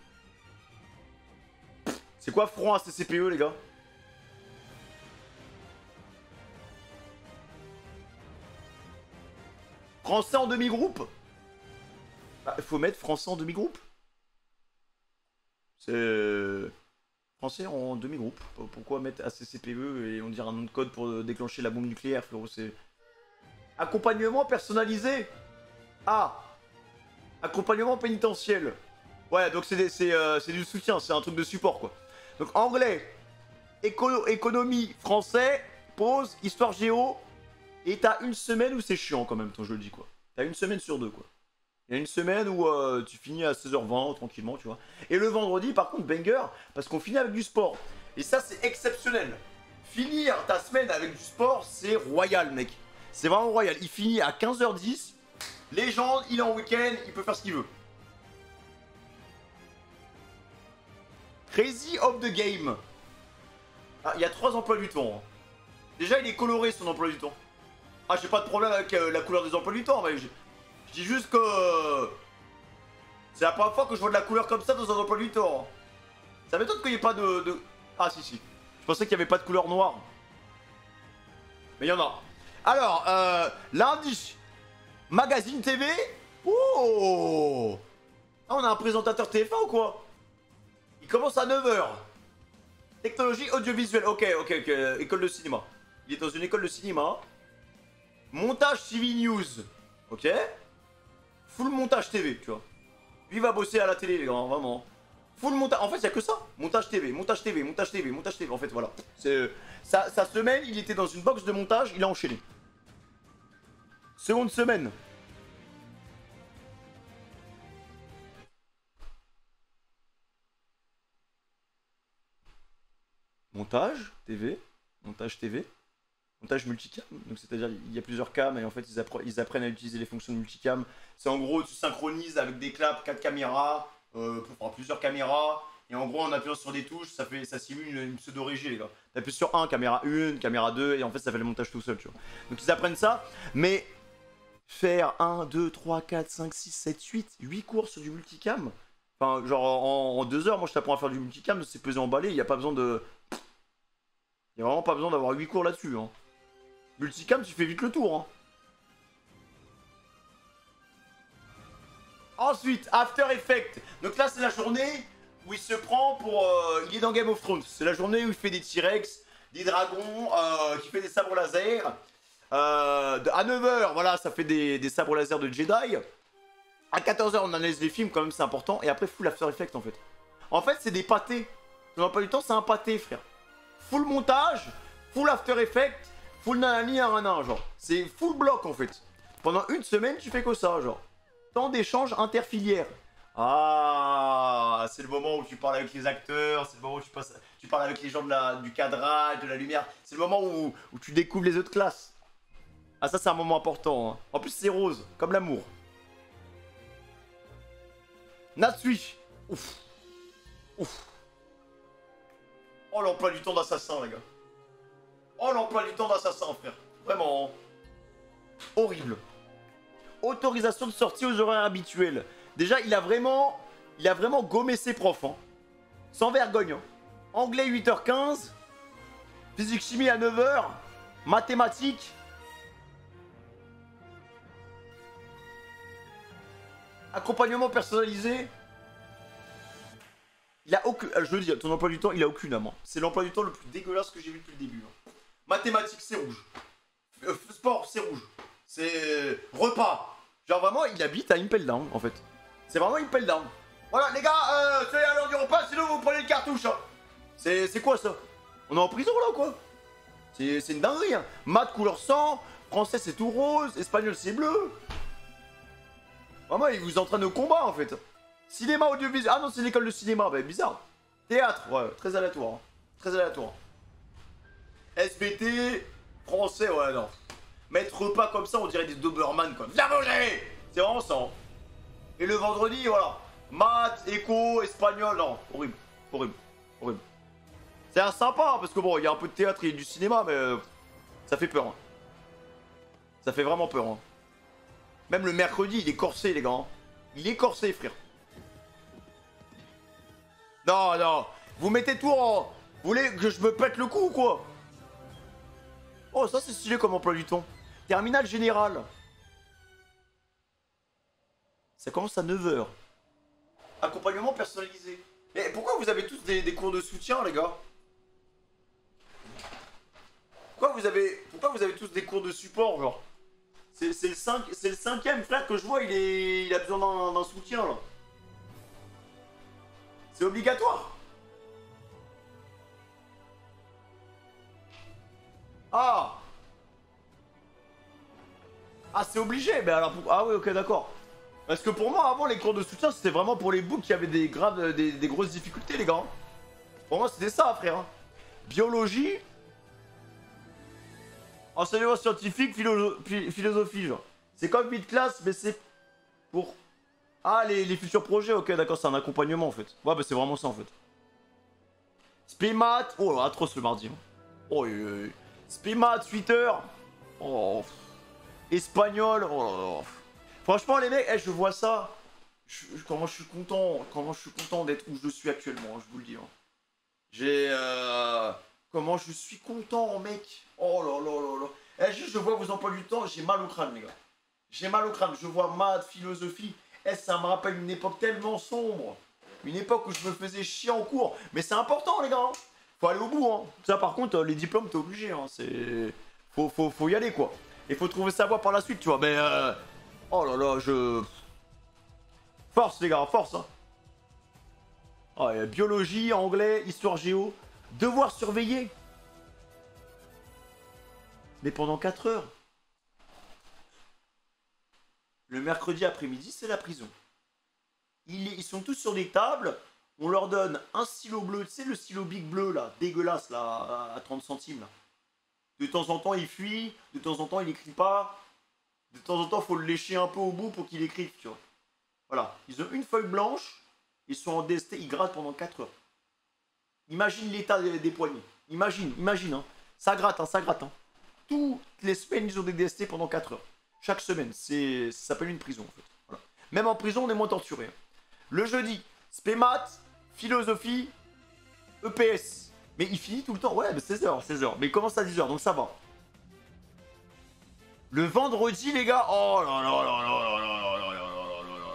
C'est quoi franc A C C P E, les gars? Français en demi-groupe? Bah, il faut mettre français en demi-groupe. C'est... Français en demi-groupe. Pourquoi mettre A C C P E et on dirait un nom de code pour déclencher la bombe nucléaire, frérot? C'est... Accompagnement personnalisé. Ah. Accompagnement pénitentiel. Ouais, donc c'est euh, du soutien, c'est un truc de support, quoi. Donc anglais, éco économie, français, pause, histoire géo. Et t'as une semaine où c'est chiant quand même, ton je le dis, quoi. T'as une semaine sur deux, quoi. Il y a une semaine où euh, tu finis à seize heures vingt tranquillement, tu vois. Et le vendredi, par contre, banger, parce qu'on finit avec du sport. Et ça, c'est exceptionnel. Finir ta semaine avec du sport, c'est royal, mec. C'est vraiment royal. Il finit à quinze heures dix. Légende, il est en week-end, il peut faire ce qu'il veut. Crazy of the game. Ah, il y a trois emplois du temps. Hein. Déjà, il est coloré, son emploi du temps. Ah, j'ai pas de problème avec euh, la couleur des emplois du temps, mais... Je dis juste que... C'est la première fois que je vois de la couleur comme ça dans un emploi du temps. Ça m'étonne qu'il n'y ait pas de, de... Ah si si. Je pensais qu'il n'y avait pas de couleur noire. Mais il y en a. Alors, euh, lundi. Magazine T V. Oh. Ah, on a un présentateur T F un ou quoi? Il commence à neuf heures. Technologie audiovisuelle. Ok, ok, ok. École de cinéma. Il est dans une école de cinéma. Montage T V News. Ok. Full montage T V, tu vois. Lui il va bosser à la télé, les gars, vraiment. Full montage. En fait, il n'y a que ça. Montage T V, montage T V, montage T V, montage T V. En fait, voilà. C'est sa, sa semaine, il était dans une box de montage, il a enchaîné. Seconde semaine. Montage T V, montage T V. Montage multicam, donc c'est-à-dire il y a plusieurs cams et en fait ils, appre ils apprennent à utiliser les fonctions de multicam. C'est en gros tu synchronises avec des claps, quatre caméras, euh, pour avoir plusieurs caméras. Et en gros en appuyant sur des touches, ça fait ça simule une, une pseudo-régie les gars. T'appuies sur un, caméra un, caméra deux et en fait ça fait le montage tout seul tu vois. Donc ils apprennent ça, mais faire un, deux, trois, quatre, cinq, six, sept, huit, huit cours sur du multicam. Enfin genre en, en deux heures moi je t'apprends à faire du multicam, c'est pesé emballé, il n'y a pas besoin de... Il n'y a vraiment pas besoin d'avoir huit cours là-dessus hein. Multicam, tu fais vite le tour. Hein. Ensuite, After Effects. Donc là, c'est la journée où il se prend pour... Euh, il est dans Game of Thrones. C'est la journée où il fait des T-Rex, des dragons, euh, qui fait des sabres laser. Euh, à neuf heures, voilà, ça fait des, des sabres laser de Jedi. À quatorze heures, on analyse les films, quand même, c'est important. Et après, full After Effects, en fait. En fait, c'est des pâtés. Tu n'as pas du temps, c'est un pâté, frère. Full montage, full After Effects. Full nanani nanana, genre. C'est full bloc en fait. Pendant une semaine, tu fais que ça, genre. Temps d'échange interfilière. Ah, c'est le moment où tu parles avec les acteurs, c'est le moment où tu, passes, tu parles avec les gens de la, du cadrage, de la lumière. C'est le moment où, où tu découvres les autres classes. Ah, ça, c'est un moment important. Hein. En plus, c'est rose, comme l'amour. Natsui. Ouf. Ouf. Oh, l'emploi du temps d'assassin, les gars. Oh, l'emploi du temps d'assassin, frère. Vraiment. Horrible. Autorisation de sortie aux horaires habituels. Déjà, il a vraiment, il a vraiment gommé ses profs. Hein. Sans vergogne. Hein. Anglais huit heures quinze. Physique-chimie à neuf heures. Mathématiques. Accompagnement personnalisé. Il a aucun... Je le dis, ton emploi du temps, il a aucune âme. Hein. C'est l'emploi du temps le plus dégueulasse que j'ai vu depuis le début. Hein. Mathématiques, c'est rouge. Euh, sport, c'est rouge. C'est... Repas. Genre vraiment, il habite à Impel Down, en fait. C'est vraiment Impel Down. Voilà, les gars, euh, soyez à l'heure du repas, sinon vous prenez le cartouche. Hein. C'est quoi, ça? On est en prison, là, ou quoi? C'est une dinguerie, hein. Maths, couleur sang. Français, c'est tout rose. Espagnol, c'est bleu. Vraiment, il vous entraîne au combat, en fait. Cinéma audiovisuel. Ah non, c'est l'école de cinéma. Bah, bizarre. Théâtre, ouais, très aléatoire. Hein. Très aléatoire. S B T, français, ouais, non. Mettre repas comme ça, on dirait des Doberman, quoi. Viens manger. C'est vraiment ça. Hein. Et le vendredi, voilà. Maths, éco, espagnol, non. Horrible. Horrible. Horrible. C'est un sympa, parce que bon, il y a un peu de théâtre et du cinéma, mais euh, ça fait peur. Hein. Ça fait vraiment peur. Hein. Même le mercredi, il est corsé, les gars. Hein. Il est corsé, frère. Non, non. Vous mettez tout en... Vous voulez que je me pète le cou ou quoi? Oh, ça, c'est stylé comme emploi du temps. Terminal général. Ça commence à neuf heures. Accompagnement personnalisé. Mais pourquoi vous avez tous des, des cours de soutien, les gars? Pourquoi vous avez, pourquoi vous avez tous des cours de support, genre? C'est le, cinq, le cinquième frère que je vois, il, est, il a besoin d'un soutien, là. C'est obligatoire. Ah. Ah, c'est obligé. Mais alors, ah oui, ok, d'accord. Parce que pour moi, avant, les cours de soutien, c'était vraiment pour les boucs qui avaient des graves, des, des grosses difficultés, les gars. Pour moi, c'était ça, frère. Biologie. Enseignement scientifique, philo philosophie, genre. C'est comme mid classe, mais c'est pour... Ah, les, les futurs projets, ok, d'accord, c'est un accompagnement, en fait. Ouais, bah c'est vraiment ça, en fait. Spimat. Oh là, atroce le mardi. Hein. Oh, oui, oui. Spimat, huit heures. Oh. Espagnol. Oh là là. Franchement, les mecs, hey, je vois ça. Je, je, comment je suis content. Comment je suis content d'être où je suis actuellement, hein, je vous le dis. Hein. J'ai... Euh... Comment je suis content, mec. Oh là là là là. Eh, juste, je vois vos emplois du temps, j'ai mal au crâne, les gars. J'ai mal au crâne. Je vois maths, philosophie. Eh, ça me rappelle une époque tellement sombre. Une époque où je me faisais chier en cours. Mais c'est important, les gars. Faut aller au bout, hein. Ça, par contre, les diplômes, t'es obligé, hein. C'est... Faut, faut, faut y aller, quoi. Et faut trouver sa voie par la suite, tu vois. Mais, euh... oh là là, je... Force, les gars, force, hein. Oh, y a biologie, anglais, histoire géo. Devoir surveiller. Mais pendant quatre heures. Le mercredi après-midi, c'est la prison. Ils, ils sont tous sur des tables. On leur donne un stylo bleu. Tu sais, le stylo Big bleu, là, dégueulasse, là, à trente centimes, là. De temps en temps, il fuit. De temps en temps, il écrit pas. De temps en temps, il faut le lécher un peu au bout pour qu'il écrive, tu vois. Voilà. Ils ont une feuille blanche. Ils sont en D S T. Ils grattent pendant quatre heures. Imagine l'état des, des poignets. Imagine, imagine, hein. Ça gratte, hein, ça gratte, hein. Toutes les semaines, ils ont des D S T pendant quatre heures. Chaque semaine. C'est, ça s'appelle une prison, en fait. Voilà. Même en prison, on est moins torturé. Hein. Le jeudi, spémat, philosophie, E P S. Mais il finit tout le temps. Ouais, mais seize heures, seize heures. Mais il commence à dix heures, donc ça va. Le vendredi, les gars. Oh là là là là là là là là là là là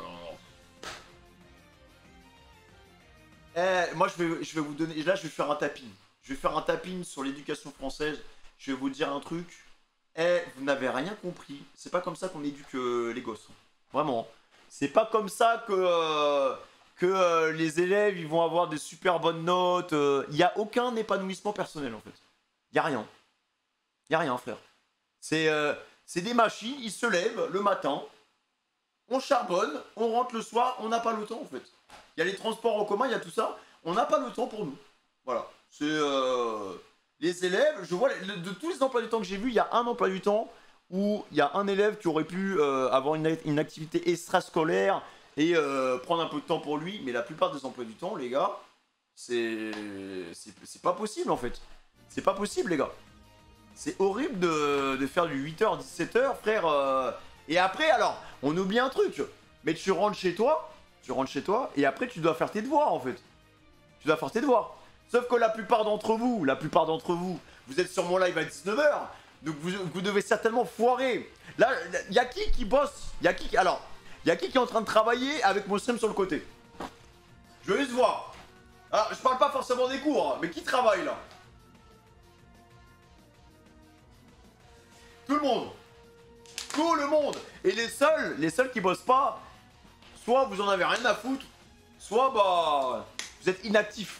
là. Eh, moi, je vais, je vais vous donner... Là, je vais faire un tapping. Je vais faire un tapping sur l'éducation française. Je vais vous dire un truc. Eh, vous n'avez rien compris. C'est pas comme ça qu'on éduque euh, les gosses. Vraiment. C'est pas comme ça que... Euh, que euh, les élèves, ils vont avoir des super bonnes notes. Il euh, n'y a aucun épanouissement personnel, en fait. Il n'y a rien. Il n'y a rien, frère. C'est... Euh, C'est des machines, ils se lèvent le matin, on charbonne, on rentre le soir, on n'a pas le temps en fait. Il y a les transports en commun, il y a tout ça, on n'a pas le temps pour nous. Voilà. C'est euh... les élèves, je vois, de tous les emplois du temps que j'ai vus, il y a un emploi du temps où il y a un élève qui aurait pu euh, avoir une, une activité extrascolaire et euh, prendre un peu de temps pour lui, mais la plupart des emplois du temps, les gars, c'est c'est pas possible en fait. C'est pas possible les gars. C'est horrible de, de faire du huit heures dix-sept heures frère. Euh... Et après alors, on oublie un truc. Mais tu rentres chez toi, tu rentres chez toi et après tu dois faire tes devoirs en fait. Tu dois faire tes devoirs. Sauf que la plupart d'entre vous, la plupart d'entre vous, vous êtes sur mon live à dix-neuf heures. Donc vous, vous devez certainement foirer. Là, il y a qui qui bosse? Il y a qui alors, il y a qui qui est en train de travailler avec mon stream sur le côté? Je veux juste voir. Alors, je parle pas forcément des cours, hein, mais qui travaille là? Tout le monde. Tout le monde. Et les seuls, les seuls qui bossent pas, soit vous en avez rien à foutre, soit bah vous êtes inactifs.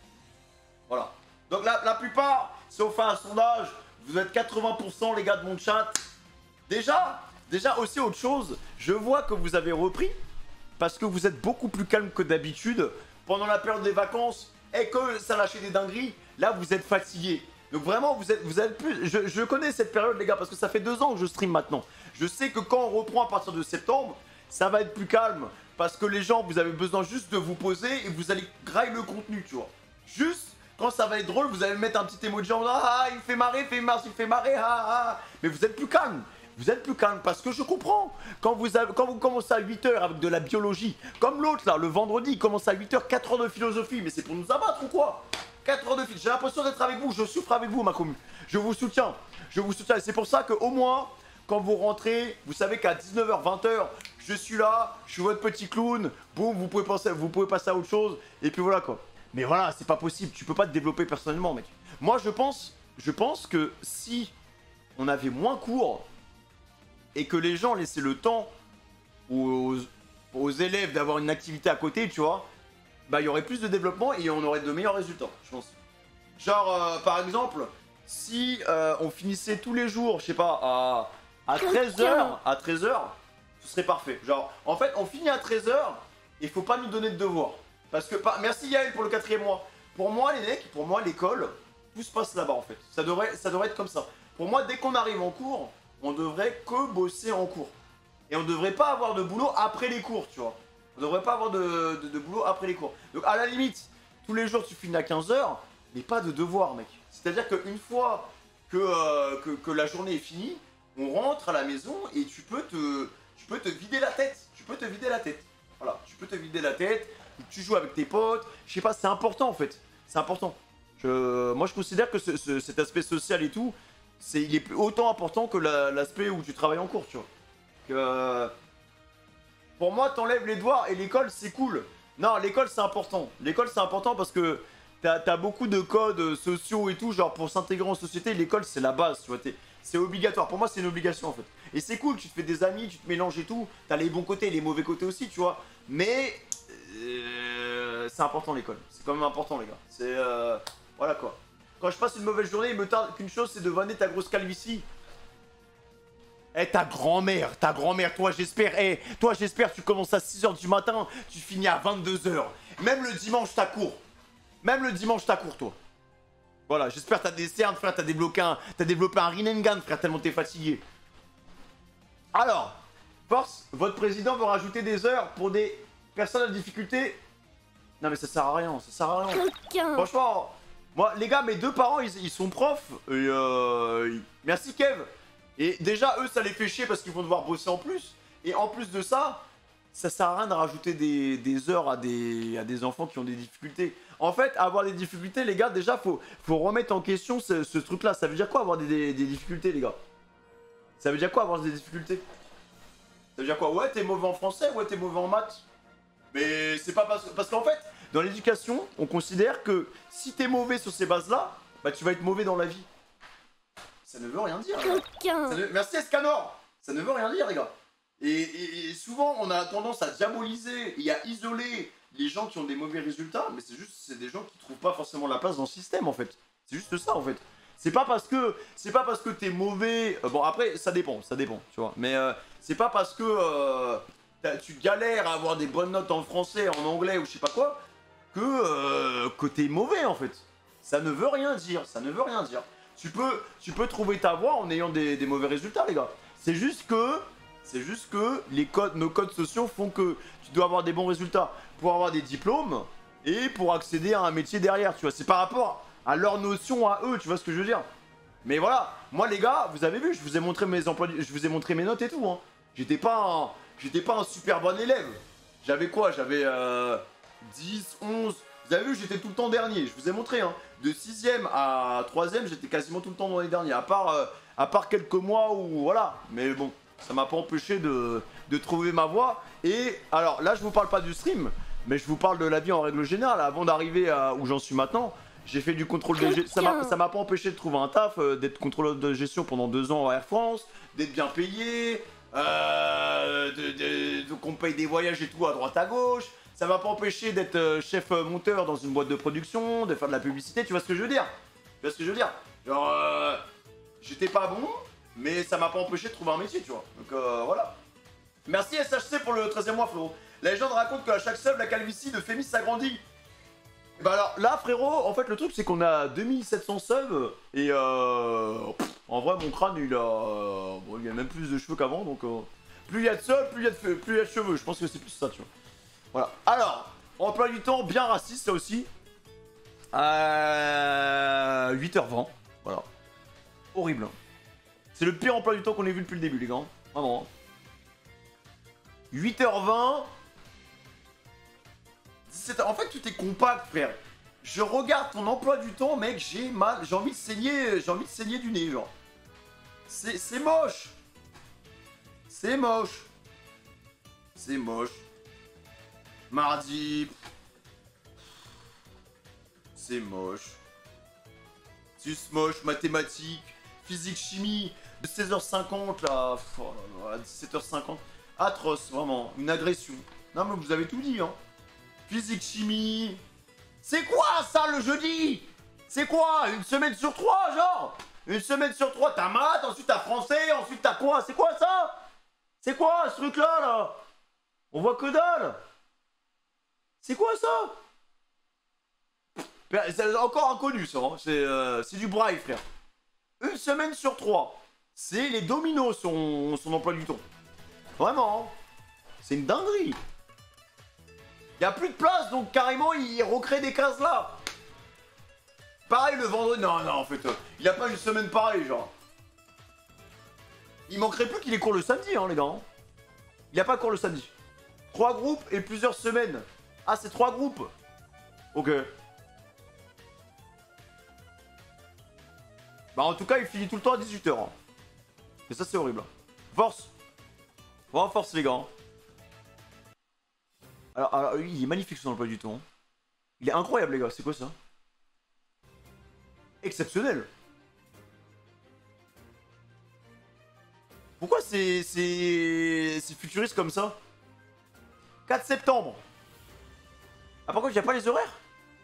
Voilà. Donc la, la plupart, si on fait un sondage, vous êtes quatre-vingts pour cent les gars de mon chat. Déjà, déjà aussi autre chose, je vois que vous avez repris parce que vous êtes beaucoup plus calme que d'habitude pendant la période des vacances et que ça lâchait des dingueries. Là, vous êtes fatigué. Donc vraiment, vous êtes, vous êtes plus. Je, je connais cette période, les gars, parce que ça fait deux ans que je stream maintenant. Je sais que quand on reprend à partir de septembre, ça va être plus calme parce que les gens, vous avez besoin juste de vous poser et vous allez grailler le contenu, tu vois. Juste. Quand ça va être drôle, vous allez mettre un petit emoji en ah, ah, il fait marrer, il fait marrer, il fait marrer, ah, ah. Mais vous êtes plus calme. Vous êtes plus calme parce que je comprends. Quand vous, avez, quand vous commencez à huit heures avec de la biologie, comme l'autre là, le vendredi, il commence à huit heures, quatre heures de philosophie. Mais c'est pour nous abattre ou quoi? quatre heures de philosophie. J'ai l'impression d'être avec vous, je souffre avec vous, ma commune. Je vous soutiens. Je vous soutiens. Et c'est pour ça qu'au moins, quand vous rentrez, vous savez qu'à dix-neuf heures, vingt heures, je suis là, je suis votre petit clown. Boum, vous pouvez, penser, vous pouvez passer à autre chose. Et puis voilà quoi. Mais voilà, c'est pas possible, tu peux pas te développer personnellement, mec. Moi, je pense, je pense que si on avait moins cours et que les gens laissaient le temps aux, aux élèves d'avoir une activité à côté, tu vois, bah il y aurait plus de développement et on aurait de meilleurs résultats, je pense. Genre, euh, par exemple, si euh, on finissait tous les jours, je sais pas, à, à treize heures, à treize heures, ce serait parfait. Genre, en fait, on finit à treize heures et il faut pas nous donner de devoirs. Parce que, merci Yael pour le quatrième mois. Pour moi, les mecs, pour moi, l'école, tout se passe là-bas en fait. Ça devrait, ça devrait être comme ça. Pour moi, dès qu'on arrive en cours, on devrait que bosser en cours. Et on devrait pas avoir de boulot après les cours, tu vois. On devrait pas avoir de, de, de boulot après les cours. Donc, à la limite, tous les jours, tu finis à quinze heures, mais pas de devoir, mec. C'est-à-dire qu'une fois que, euh, que, que la journée est finie, on rentre à la maison et tu peux te, tu peux te vider la tête. Tu peux te vider la tête. Voilà, tu peux te vider la tête. Tu joues avec tes potes, je sais pas, c'est important en fait, c'est important. Je, moi je considère que ce, ce, cet aspect social et tout, c'est, il est autant important que l'aspect où tu travailles en cours, tu vois. Que, euh, pour moi, t'enlèves les devoirs et l'école c'est cool. Non, l'école c'est important, l'école c'est important parce que t'as as beaucoup de codes sociaux et tout, genre pour s'intégrer en société, l'école c'est la base, tu vois, c'est obligatoire, pour moi c'est une obligation en fait. Et c'est cool, tu te fais des amis, tu te mélanges et tout, t'as les bons côtés et les mauvais côtés aussi, tu vois, mais... Euh, c'est important l'école, c'est quand même important les gars. C'est euh, voilà quoi. Quand je passe une mauvaise journée, il me tarde qu'une chose, c'est de vanner ta grosse calvitie. Eh hey, ta grand-mère, ta grand-mère, toi j'espère, eh, hey, toi j'espère tu commences à six heures du matin, tu finis à vingt-deux heures. Même le dimanche t'as cours. Même le dimanche t'as cours toi. Voilà, j'espère t'as des cernes frère, t'as débloqué un, t'as développé un Rinnegan frère tellement t'es fatigué. Alors, force, votre président veut rajouter des heures pour des... personne à difficulté. Non mais ça sert à rien, ça sert à rien. Quelqu'un. Franchement, moi les gars, mes deux parents ils, ils sont profs. Et euh, ils... Merci Kev. Et déjà eux ça les fait chier parce qu'ils vont devoir bosser en plus. Et en plus de ça, ça sert à rien de rajouter des, des heures à des, à des enfants qui ont des difficultés. En fait, avoir des difficultés les gars, déjà faut, faut remettre en question ce, ce truc là. Ça veut dire quoi avoir des, des, des difficultés les gars? Ça veut dire quoi avoir des difficultés? Ça veut dire quoi? Ouais t'es mauvais en français, ouais t'es mauvais en maths. Mais c'est pas parce, parce qu'en fait, dans l'éducation, on considère que si t'es mauvais sur ces bases-là, bah tu vas être mauvais dans la vie. Ça ne veut rien dire. Ça ne... Merci Escanor. Ça ne veut rien dire les gars. Et, et, et souvent, on a tendance à diaboliser et à isoler les gens qui ont des mauvais résultats, mais c'est juste c'est des gens qui trouvent pas forcément la place dans le système en fait. C'est juste ça en fait. C'est pas parce que c'est pas parce que t'es mauvais. Euh, bon après ça dépend, ça dépend, tu vois. Mais euh, c'est pas parce que euh, tu galères à avoir des bonnes notes en français, en anglais ou je sais pas quoi, que euh, que t'es mauvais en fait. Ça ne veut rien dire, ça ne veut rien dire. Tu peux tu peux trouver ta voie en ayant des, des mauvais résultats les gars. C'est juste que c'est juste que les codes, nos codes sociaux font que tu dois avoir des bons résultats pour avoir des diplômes et pour accéder à un métier derrière, tu vois. C'est par rapport à leur notion à eux, tu vois ce que je veux dire. Mais voilà, moi les gars, vous avez vu, je vous ai montré mes emplois, je vous ai montré mes notes et tout. Hein. J'étais pas, un... j'étais pas un super bon élève. J'avais quoi? J'avais euh, dix, onze. Vous avez vu, j'étais tout le temps dernier. Je vous ai montré. Hein. De sixième à troisième, j'étais quasiment tout le temps dans les derniers. À part, euh, à part quelques mois où voilà. Mais bon, ça m'a pas empêché de, de trouver ma voie. Et alors là, je vous parle pas du stream, mais je vous parle de la vie en règle générale. Avant d'arriver à où j'en suis maintenant. J'ai fait du contrôle de gestion, ça m'a pas empêché de trouver un taf, euh, d'être contrôleur de gestion pendant deux ans à Air France, d'être bien payé, euh, de, de, de, qu'on me paye des voyages et tout à droite à gauche. Ça m'a pas empêché d'être euh, chef monteur dans une boîte de production, de faire de la publicité, tu vois ce que je veux dire? Tu vois ce que je veux dire? Genre, euh, j'étais pas bon, mais ça m'a pas empêché de trouver un métier, tu vois. Donc euh, voilà. Merci S H C pour le treizième mois, frérot. La légende raconte qu'à chaque sub, la calvitie de Fémis s'agrandit. Bah alors là frérot, en fait le truc c'est qu'on a deux mille sept cents subs et euh, pff, en vrai mon crâne il a, euh, bon, il y a même plus de cheveux qu'avant donc euh, plus il y a de subs, plus il y a de, plus il y a de cheveux, je pense que c'est plus ça tu vois. Voilà, alors, emploi du temps bien raciste ça aussi, euh, huit heures vingt, voilà, horrible. C'est le pire emploi du temps qu'on ait vu depuis le début les gars, vraiment. huit heures vingt. En fait, tout est compact, frère. Je regarde ton emploi du temps, mec, j'ai mal. J'ai envie de saigner, j'ai envie de saigner du nez, genre. C'est moche. C'est moche. C'est moche. Mardi. C'est moche. C'est moche, mathématiques, physique, chimie. De seize heures cinquante, là. Oh là là, dix-sept heures cinquante. Atroce, vraiment. Une agression. Non, mais vous avez tout dit, hein. Physique, chimie. C'est quoi ça le jeudi? C'est quoi? Une semaine sur trois, genre? Une semaine sur trois, t'as maths, ensuite t'as français, ensuite t'as quoi? C'est quoi ça? C'est quoi ce truc là là? On voit que dalle. C'est quoi ça? C'est encore inconnu ça, hein. C'est euh, du braille frère. Une semaine sur trois. C'est les dominos son, son emploi du temps. Vraiment. Hein. C'est une dinguerie. Il n'y a plus de place, donc carrément, il recrée des cases là. Pareil le vendredi. Non, non, en fait, euh, il n'y a pas une semaine pareille, genre. Il manquerait plus qu'il ait cours le samedi, hein, les gars. Hein. Il n'y a pas cours le samedi. Trois groupes et plusieurs semaines. Ah, c'est trois groupes. Ok. Bah, en tout cas, il finit tout le temps à dix-huit heures. Hein. Et ça, c'est horrible. Hein. Force. Vraiment force, les gars. Hein. Alors, alors, il est magnifique son emploi du temps. Il est incroyable, les gars. C'est quoi ça? Exceptionnel. Pourquoi c'est c'est c'est futuriste comme ça? quatre septembre. Ah, pourquoi il n'y a pas les horaires?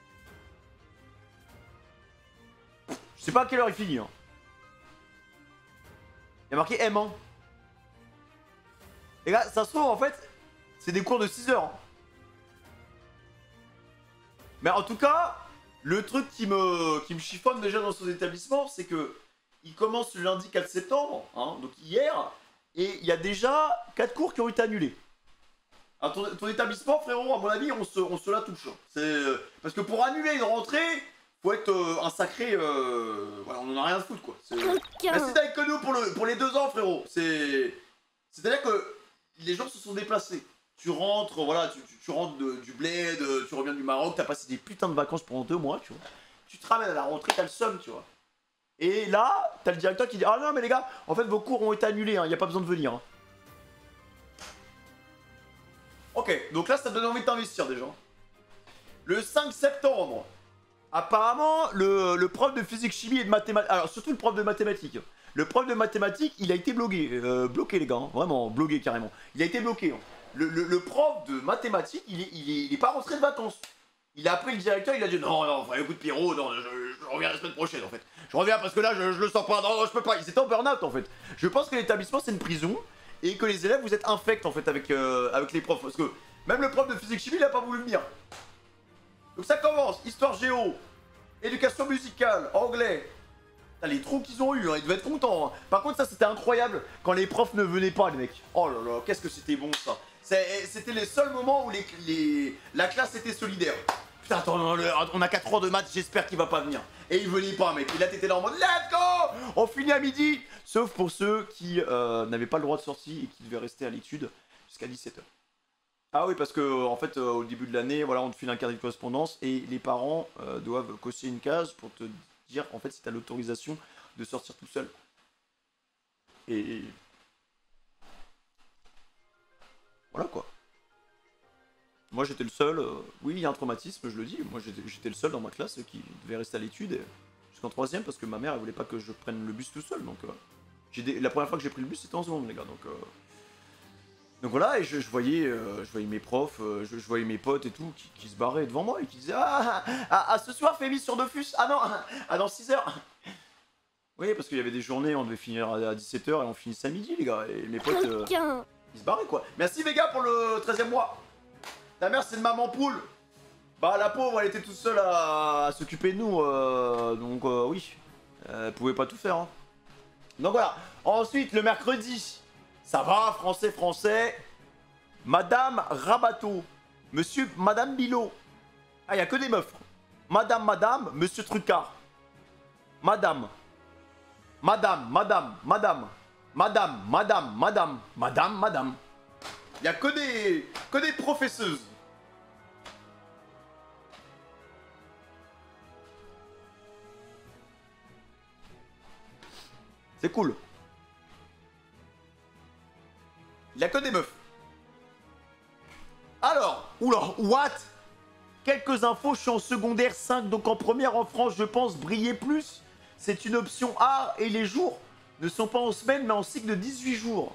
Je sais pas à quelle heure il finit. Hein. Il y a marqué M. Hein. Les gars, ça se trouve, en fait, c'est des cours de six heures. Hein. Mais en tout cas, le truc qui me, qui me chiffonne déjà dans son établissement, c'est que il commence le lundi quatre septembre, hein, donc hier, et il y a déjà quatre cours qui ont été annulés. Alors ton, ton établissement, frérot, à mon avis, on se, on se la touche. Euh, parce que pour annuler une rentrée, faut être euh, un sacré... Euh, voilà, on en a rien à foutre, quoi. Merci d'être avec nous pour, le, pour les deux ans, frérot. C'est-à-dire que les gens se sont déplacés. Tu rentres, voilà, tu, tu, tu rentres de, du bled, tu reviens du Maroc, t'as passé des putains de vacances pendant deux mois, tu vois. Tu te ramènes à la rentrée, t'as le seum, tu vois. Et là, t'as le directeur qui dit « Ah non, mais les gars, en fait, vos cours ont été annulés, il hein, n'y a pas besoin de venir. Hein. » Ok, donc là, ça te donne envie de t'investir, déjà. Le cinq septembre, apparemment, le, le prof de physique, chimie et de mathématiques, alors surtout le prof de mathématiques, le prof de mathématiques, il a été bloqué, euh, bloqué, les gars, hein, vraiment, bloqué carrément. Il a été bloqué, hein. Le, le, le prof de mathématiques, il est, il, est, il est pas rentré de vacances. Il a appris le directeur, il a dit non, non, écoute Pierrot, non, je, je reviens la semaine prochaine en fait. Je reviens parce que là, je, je le sens pas, non, non, je peux pas. Ils étaient en burn-out en fait. Je pense que l'établissement c'est une prison et que les élèves vous êtes infects en fait avec, euh, avec les profs. Parce que même le prof de physique-chimie, il a pas voulu venir. Donc ça commence, histoire géo, éducation musicale, anglais. Putain, les trous qu'ils ont eu, hein, ils devaient être contents. Hein. Par contre, ça c'était incroyable quand les profs ne venaient pas, les mecs. Oh là là, qu'est-ce que c'était bon ça. C'était les seuls moments où les, les, la classe était solidaire. Putain, attends, non, le, on a quatre heures de maths, j'espère qu'il va pas venir. Et il venait pas, mec. Et là, t'étais là en mode let's go. On finit à midi. Sauf pour ceux qui euh, n'avaient pas le droit de sortie et qui devaient rester à l'étude jusqu'à dix-sept heures. Ah oui, parce que en fait, euh, au début de l'année, voilà, on te file un carnet de correspondance et les parents euh, doivent cocher une case pour te dire en fait si t'as l'autorisation de sortir tout seul. Et voilà quoi. Moi j'étais le seul, euh, oui il y a un traumatisme, je le dis, moi j'étais le seul dans ma classe qui devait rester à l'étude jusqu'en troisième parce que ma mère elle voulait pas que je prenne le bus tout seul, donc euh, des... la première fois que j'ai pris le bus c'était en seconde les gars, donc euh... donc voilà, et je, je voyais euh, je voyais mes profs, euh, je, je voyais mes potes et tout qui, qui se barraient devant moi et qui disaient ah, ah, ah ce soir Fémis sur Dofus, ah non, ah dans six heures. Oui parce qu'il y avait des journées, on devait finir à dix-sept heures et on finissait à midi les gars, et mes potes euh, ils se barraient quoi. Merci Vega pour le treizième mois. Ta mère c'est une maman poule. Bah la pauvre elle était toute seule à, à s'occuper de nous, euh, donc euh, oui, elle pouvait pas tout faire. Hein. Donc voilà, ensuite le mercredi, ça va, français, français, Madame Rabateau, Monsieur, Madame Bilot, ah y a que des meufs, Madame, Madame, Monsieur Trucard, Madame, Madame, Madame, Madame, Madame, Madame, Madame, Madame, Madame. Il y a que des, que des professeuses. C'est cool. Il y a que des meufs. Alors, oula, what? Quelques infos, je suis en secondaire cinq, donc en première en France, je pense, briller plus. C'est une option art et les jours ne sont pas en semaine, mais en cycle de dix-huit jours.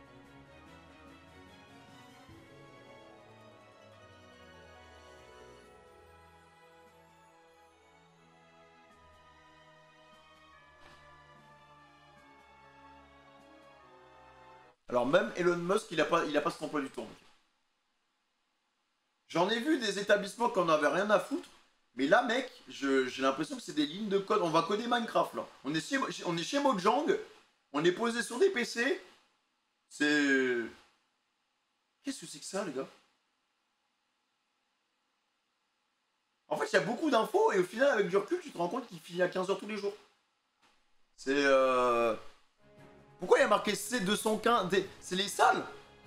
Alors même Elon Musk, il a pas, il a pas ce emploi du temps. J'en ai vu des établissements qui en avaient rien à foutre. Mais là, mec, j'ai l'impression que c'est des lignes de code. On va coder Minecraft, là. On est chez, on est chez Mojang. On est posé sur des P C. C'est... Qu'est-ce que c'est que ça, les gars? En fait, il y a beaucoup d'infos. Et au final, avec du recul, tu te rends compte qu'il finit à quinze heures tous les jours. C'est... Euh... Pourquoi il y a marqué C deux cent quinze? C'est les salles.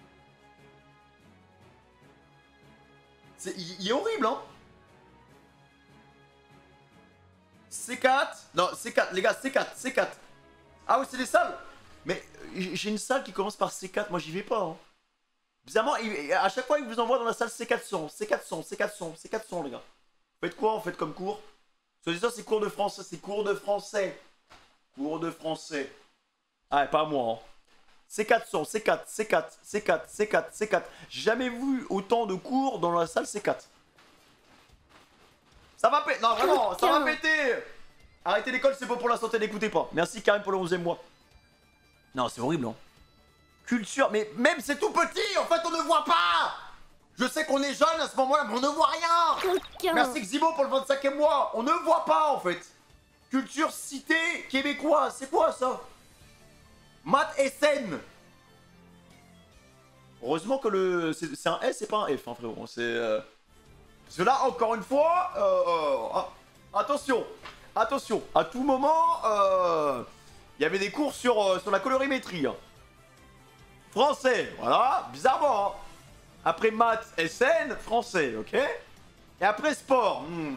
Il est horrible, hein. C quatre. Non, C quatre, les gars, C quatre, C quatre. Ah oui, c'est les salles. Mais j'ai une salle qui commence par C quatre, moi j'y vais pas. Hein. Bizarrement, il, à chaque fois, il vous envoie dans la salle C quatre cents, C quatre cents, C quatre cents, C quatre cents, les gars. Vous faites quoi en fait comme cours? Soit disant, c'est cours de français, c'est cours de français. Cours de français. Ah, pas moi, hein. C quatre cents, C quatre, C quatre, C quatre, C quatre, C quatre. J'ai jamais vu autant de cours dans la salle C quatre. Ça va péter. Non, vraiment, ça va péter. Arrêtez l'école, c'est bon pour la santé, n'écoutez pas. Merci Karim pour le onzième mois. Non, c'est horrible, hein. Culture, mais même c'est tout petit, en fait, on ne voit pas. Je sais qu'on est jeune à ce moment-là, mais on ne voit rien. Merci Xibo pour le vingt-cinquième mois. On ne voit pas, en fait. Culture, cité, québécois, c'est quoi ça? Math S N. Heureusement que le... C'est un S et pas un F, hein, frérot. C'est... Euh... Parce que là, encore une fois... Euh, euh, ah, attention. Attention. À tout moment... Il euh, y avait des cours sur, euh, sur la colorimétrie. Hein. Français. Voilà. Bizarrement. Hein. Après maths S N, français. Ok. Et après sport. Hmm.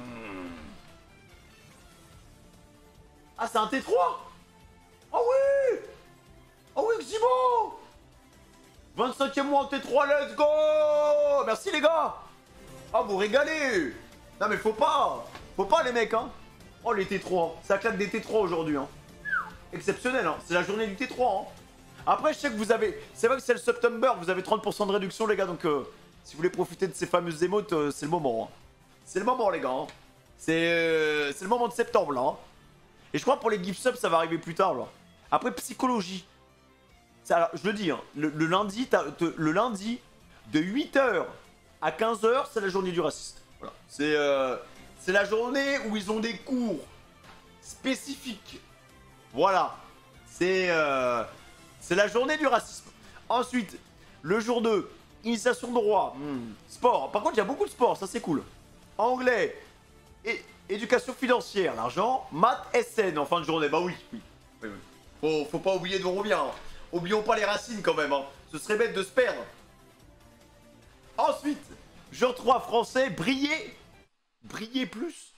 Ah, c'est un T trois. Oh oui. Oh oui, Ximo! vingt-cinquième mois en T trois, let's go! Merci les gars! Ah, vous régalez! Non mais faut pas! Faut pas les mecs, hein! Oh les T trois, ça claque des T trois aujourd'hui, hein! Exceptionnel, hein! C'est la journée du T trois, hein! Après, je sais que vous avez... C'est vrai que c'est le September, vous avez trente pour cent de réduction les gars, donc euh, si vous voulez profiter de ces fameuses émotes, euh, c'est le moment, hein. C'est le moment, les gars. Hein. C'est euh, le moment de septembre, là. Hein. Et je crois que pour les gift subs, ça va arriver plus tard, là. Après, psychologie. Ça, alors, je le dis, hein, le, le, lundi, te, le lundi, de huit heures à quinze heures, c'est la journée du raciste. Voilà. C'est euh, la journée où ils ont des cours spécifiques. Voilà. C'est euh, la journée du racisme. Ensuite, le jour deux, initiation de droit. Hmm. Sport. Par contre, il y a beaucoup de sport, ça c'est cool. Anglais. Et éducation financière, l'argent. Maths, S N en fin de journée. Bah oui, oui. oui, oui. Faut, faut pas oublier d'où on revient. Hein. Oublions pas les racines quand même. Hein. Ce serait bête de se perdre. Ensuite, jour trois, français. Briller. Briller plus.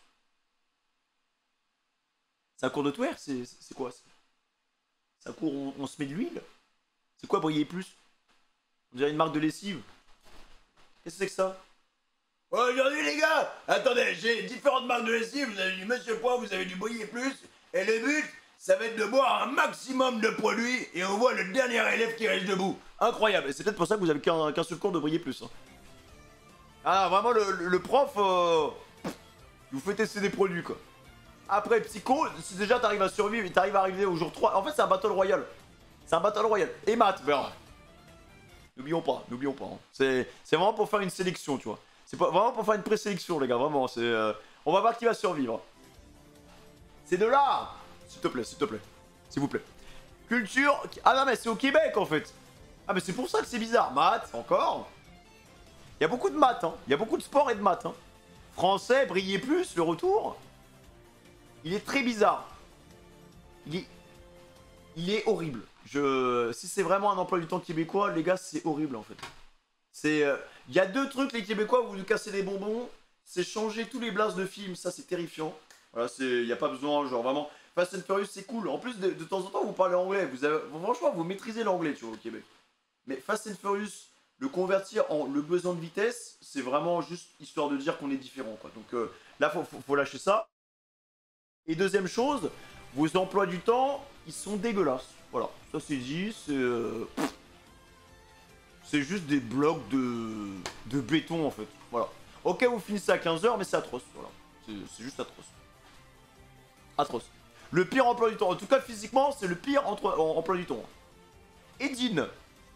C'est un cours de twerk, c'est quoi? C'est un cours où on, on se met de l'huile? C'est quoi briller plus? On dirait une marque de lessive. Qu'est-ce que c'est que ça? Aujourd'hui les gars, attendez, j'ai différentes marques de lessive, vous avez du Monsieur Poids, vous avez du briller plus, et le but, ça va être de boire un maximum de produits, et on voit le dernier élève qui reste debout. Incroyable, et c'est peut-être pour ça que vous avez qu'un qu'un seul cours de briller plus. Hein. Ah vraiment, le, le prof, euh, vous fait tester des produits quoi. Après psycho, si déjà t'arrives à survivre et t'arrives à arriver au jour trois, en fait c'est un battle royal. C'est un battle royal. Et maths, ben, n'oublions pas, n'oublions pas. Hein. C'est vraiment pour faire une sélection, tu vois. C'est vraiment pour faire une présélection, les gars, vraiment. C'est, euh, on va voir qui va survivre. C'est de l'art. S'il te plaît, s'il te plaît. S'il vous plaît. Culture. Ah non, mais c'est au Québec, en fait. Ah, mais c'est pour ça que c'est bizarre. Maths, encore. Il y a beaucoup de maths, hein. Il y a beaucoup de sport et de maths, hein. Français, briller plus, le retour. Il est très bizarre. Il est... Il est horrible. Je... Si c'est vraiment un emploi du temps québécois, les gars, c'est horrible, en fait. C'est... Il euh... y a deux trucs, les Québécois, vous nous cassez les bonbons. C'est changer tous les blasts de films, ça, c'est terrifiant. Voilà, c'est... Il n'y a pas besoin, genre, vraiment... Fast and Furious, c'est cool. En plus, de, de temps en temps, vous parlez anglais. Vous avez... Franchement, vous maîtrisez l'anglais, tu vois, au Québec. Mais Fast and Furious, le convertir en le besoin de vitesse, c'est vraiment juste histoire de dire qu'on est différent, quoi. Donc euh, là, faut, faut, faut lâcher ça. Et deuxième chose, vos emplois du temps, ils sont dégueulasses. Voilà, ça c'est dit, c'est... Euh, c'est juste des blocs de, de béton en fait. Voilà. Ok, vous finissez à quinze heures, mais c'est atroce. Voilà. C'est juste atroce. Atroce. Le pire emploi du temps. En tout cas, physiquement, c'est le pire entre, en, emploi du temps. Edine.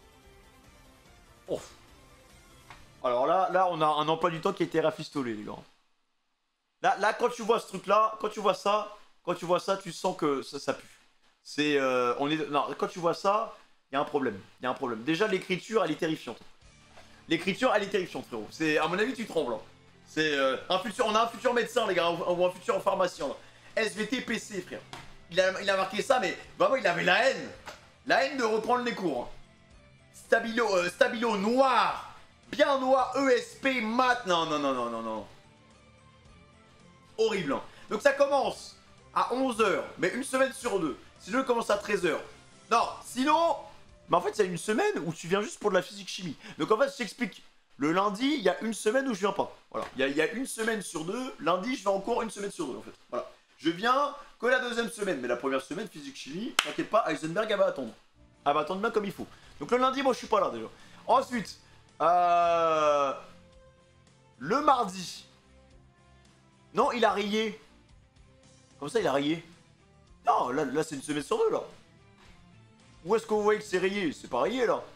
Oh. Alors là, là, on a un emploi du temps qui a été rafistolé, les gars. Là, là, quand tu vois ce truc-là, quand tu vois ça, quand tu vois ça, tu sens que ça, ça pue. C'est, euh, on est, non, quand tu vois ça, il y a un problème. Il y a un problème. Déjà, l'écriture, elle est terrifiante. L'écriture, elle est terrifiante, frérot. C'est, à mon avis, tu trembles. Hein. C'est euh, un futur, on a un futur médecin, les gars, ou un futur pharmacien. Là. S V T P C, frère. Il a, il a marqué ça, mais vraiment, il avait la haine, la haine de reprendre les cours. Hein. Stabilo, euh, stabilo noir, bien noir, E S P, mat. Non, non, non, non, non, non. Horrible. Hein. Donc ça commence à onze heures, mais une semaine sur deux. Sinon, il commence à treize heures. Non, sinon... Mais en fait, il y a une semaine où tu viens juste pour de la physique-chimie. Donc en fait, je t'explique. Le lundi, il y a une semaine où je viens pas. Voilà. Il y, a, il y a une semaine sur deux. Lundi, je vais en cours une semaine sur deux, en fait. Voilà. Je viens que la deuxième semaine. Mais la première semaine, physique-chimie, t'inquiète pas, Heisenberg, elle va attendre. Elle va attendre bien comme il faut. Donc le lundi, moi, je suis pas là, déjà. Ensuite, euh... le mardi... Non, il a rayé. Comme ça, il a rayé. Non, là, là c'est une semaine sur deux, là. Où est-ce que vous voyez que c'est rayé? C'est pas rayé, là.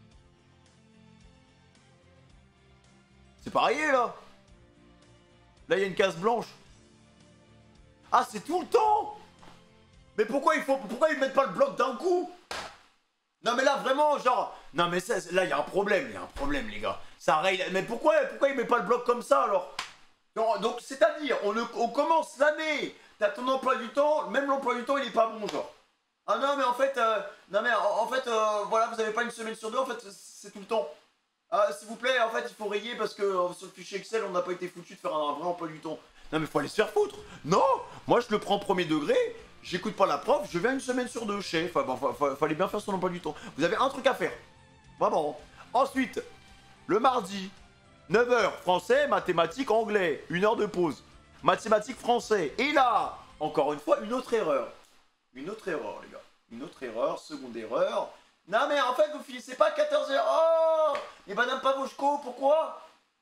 C'est pas rayé, là. Là, il y a une case blanche. Ah, c'est tout le temps. Mais pourquoi il faut... Pourquoi ils mettent pas le bloc d'un coup? Non, mais là, vraiment, genre... Non, mais ça, là, il y a un problème. Il y a un problème, les gars. Ça raye... Mais pourquoi, pourquoi ils mettent pas le bloc comme ça, alors? Donc, c'est-à-dire, on, on commence l'année, t'as ton emploi du temps, même l'emploi du temps, il est pas bon, genre. Ah non, mais en fait, euh, non, mais en, en fait, euh, voilà, vous avez pas une semaine sur deux, en fait, c'est tout le temps. Euh, S'il vous plaît, en fait, il faut rayer parce que euh, sur le fichier Excel, on n'a pas été foutu de faire un, un vrai emploi du temps. Non, mais faut aller se faire foutre. Non, moi, je le prends premier degré, j'écoute pas la prof, je viens une semaine sur deux, chef. Enfin, bah, fa, fallait bien faire son emploi du temps. Vous avez un truc à faire. Vraiment. Ensuite, le mardi. neuf heures, français, mathématiques, anglais. Une heure de pause. Mathématiques, français. Et là, encore une fois, une autre erreur. Une autre erreur, les gars. Une autre erreur, seconde erreur. Non, mais en fait, vous finissez pas à quatorze heures. Oh! Et madame Pavoshko, pourquoi?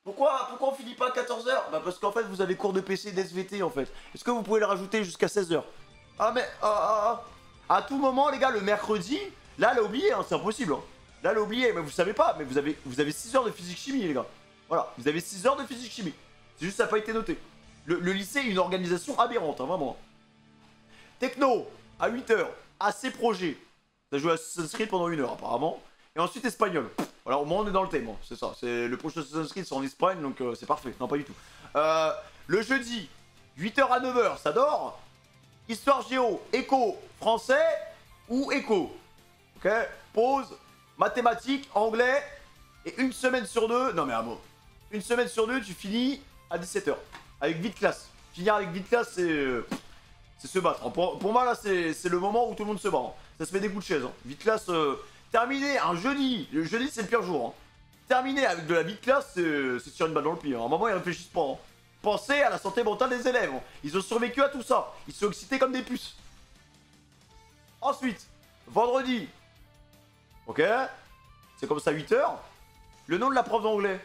Pourquoi, pourquoi on finit pas à quatorze heures? Bah parce qu'en fait vous avez cours de P C d'S V T en fait. Est-ce que vous pouvez le rajouter jusqu'à seize heures? Ah mais... Ah, ah, ah. À tout moment les gars, le mercredi, là elle a oublié, hein, c'est impossible. Hein. Là elle a oublié, mais vous savez pas, mais vous avez, vous avez six heures de physique-chimie les gars. Voilà, vous avez six heures de physique-chimie. C'est juste ça n'a pas été noté. Le, le lycée est une organisation aberrante, hein, vraiment. Techno, à huit heures, A C projet. Ça joue à Assassin's Creed pendant une heure apparemment. Et ensuite espagnol. Voilà, au moins on est dans le thème, hein, c'est ça. C'est le prochain Assassin's Creed, c'est en Espagne, donc euh, c'est parfait. Non, pas du tout. Euh, le jeudi, huit heures à neuf heures, ça dort. Histoire géo, éco, français ou éco. Ok, pause, mathématiques, anglais. Et une semaine sur deux, non mais à mot. Une semaine sur deux, tu finis à dix-sept heures. Avec vite classe. Finir avec vite classe, c'est... Euh, c'est se battre. Pour, pour moi, là, c'est le moment où tout le monde se bat. Hein. Ça se met des coups de chaise. Hein. Vite classe, euh, terminé un jeudi. Le jeudi, c'est le pire jour. Hein. Terminé avec de la vite classe, c'est tirer une balle dans le pied. Hein. À un moment, ils réfléchissent pas. Hein. Pensez à la santé mentale des élèves. Hein. Ils ont survécu à tout ça. Ils sont excités comme des puces. Ensuite, vendredi. Ok. C'est comme ça, huit heures. Le nom de la prof d'anglais.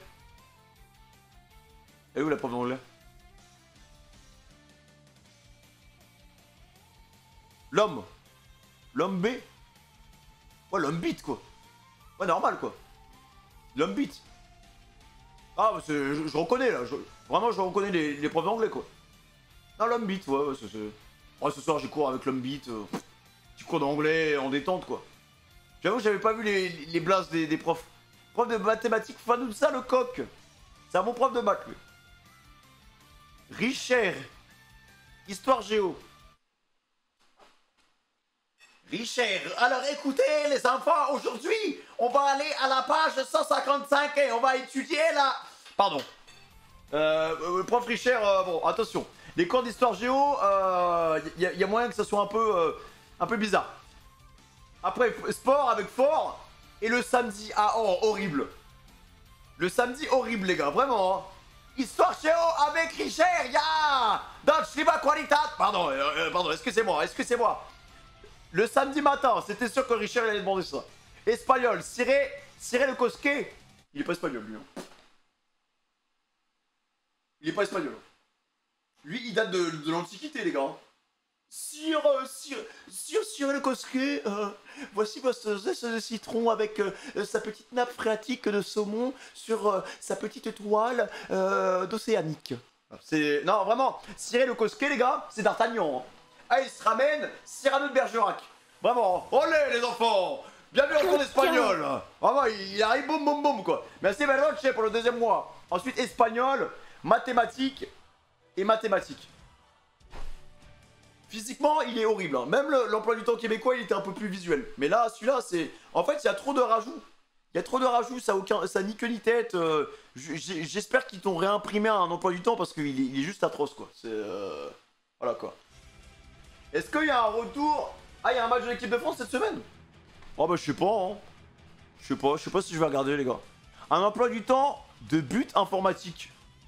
Elle est où la prof d'anglais? L'homme. L'homme B. Ouais, l'homme beat, quoi. Ouais, normal, quoi. L'homme beat. Ah, bah je, je reconnais, là. Je, vraiment, je reconnais les, les profs d'anglais, quoi. Non, l'homme beat, ouais, ouais, c'est... Ouais, ce soir, j'ai cours avec l'homme beat. Euh, petit cours d'anglais en détente, quoi. J'avoue que j'avais pas vu les, les blasts des, des profs. Prof de mathématiques, Fanoussa le coq. C'est un bon prof de maths, lui. Richer. Histoire géo. Richer. Alors écoutez les enfants, aujourd'hui, on va aller à la page cent cinquante-cinq et on va étudier la... Pardon. Euh, euh, prof Richer, euh, bon, attention. Les cours d'histoire géo, il euh, y, y a moyen que ça soit un peu, euh, un peu bizarre. Après, sport avec fort. Et le samedi, ah oh, horrible. Le samedi, horrible les gars, vraiment. Hein. Histoire géo avec Richer, ya yeah. Dans Shiba Qualitat. Pardon, euh, euh, pardon, excusez-moi, excusez-moi. Le samedi matin, c'était sûr que Richer allait demander ça. Espagnol, Cyré, Cyré le Cosquet. Il est pas espagnol, lui. Hein. Il est pas espagnol. Lui, il date de, de l'Antiquité, les gars. Sire, euh, sire, sire, Cyré le Cosquet, euh, voici votre zeste de citron avec euh, sa petite nappe phréatique de saumon sur euh, sa petite toile euh, d'océanique. C'est... Non, vraiment, Cyré le Cosquet, les gars, c'est D'Artagnan. Hein. Ah, il se ramène Cyrano de Bergerac. Vraiment, olé les enfants. Bienvenue en cours d'espagnol. Vraiment, il arrive boum boum boum quoi. Merci Veloce pour le deuxième mois. Ensuite, espagnol, mathématiques et mathématiques. Physiquement, il est horrible. Hein. Même l'emploi du temps québécois, il était un peu plus visuel. Mais là, celui-là, c'est... En fait, il y a trop de rajouts. Il y a trop de rajouts, ça, aucun... ça ni queue ni tête. Euh... J'espère qu'ils t'ont réimprimé un emploi du temps parce qu'il est... Il est juste atroce, quoi. C'est... Euh... Voilà, quoi. Est-ce qu'il y a un retour? Ah, il y a un match de l'équipe de France cette semaine? Oh bah je sais pas, hein. Je sais pas, je sais pas si je vais regarder les gars. Un emploi du temps de but informatique.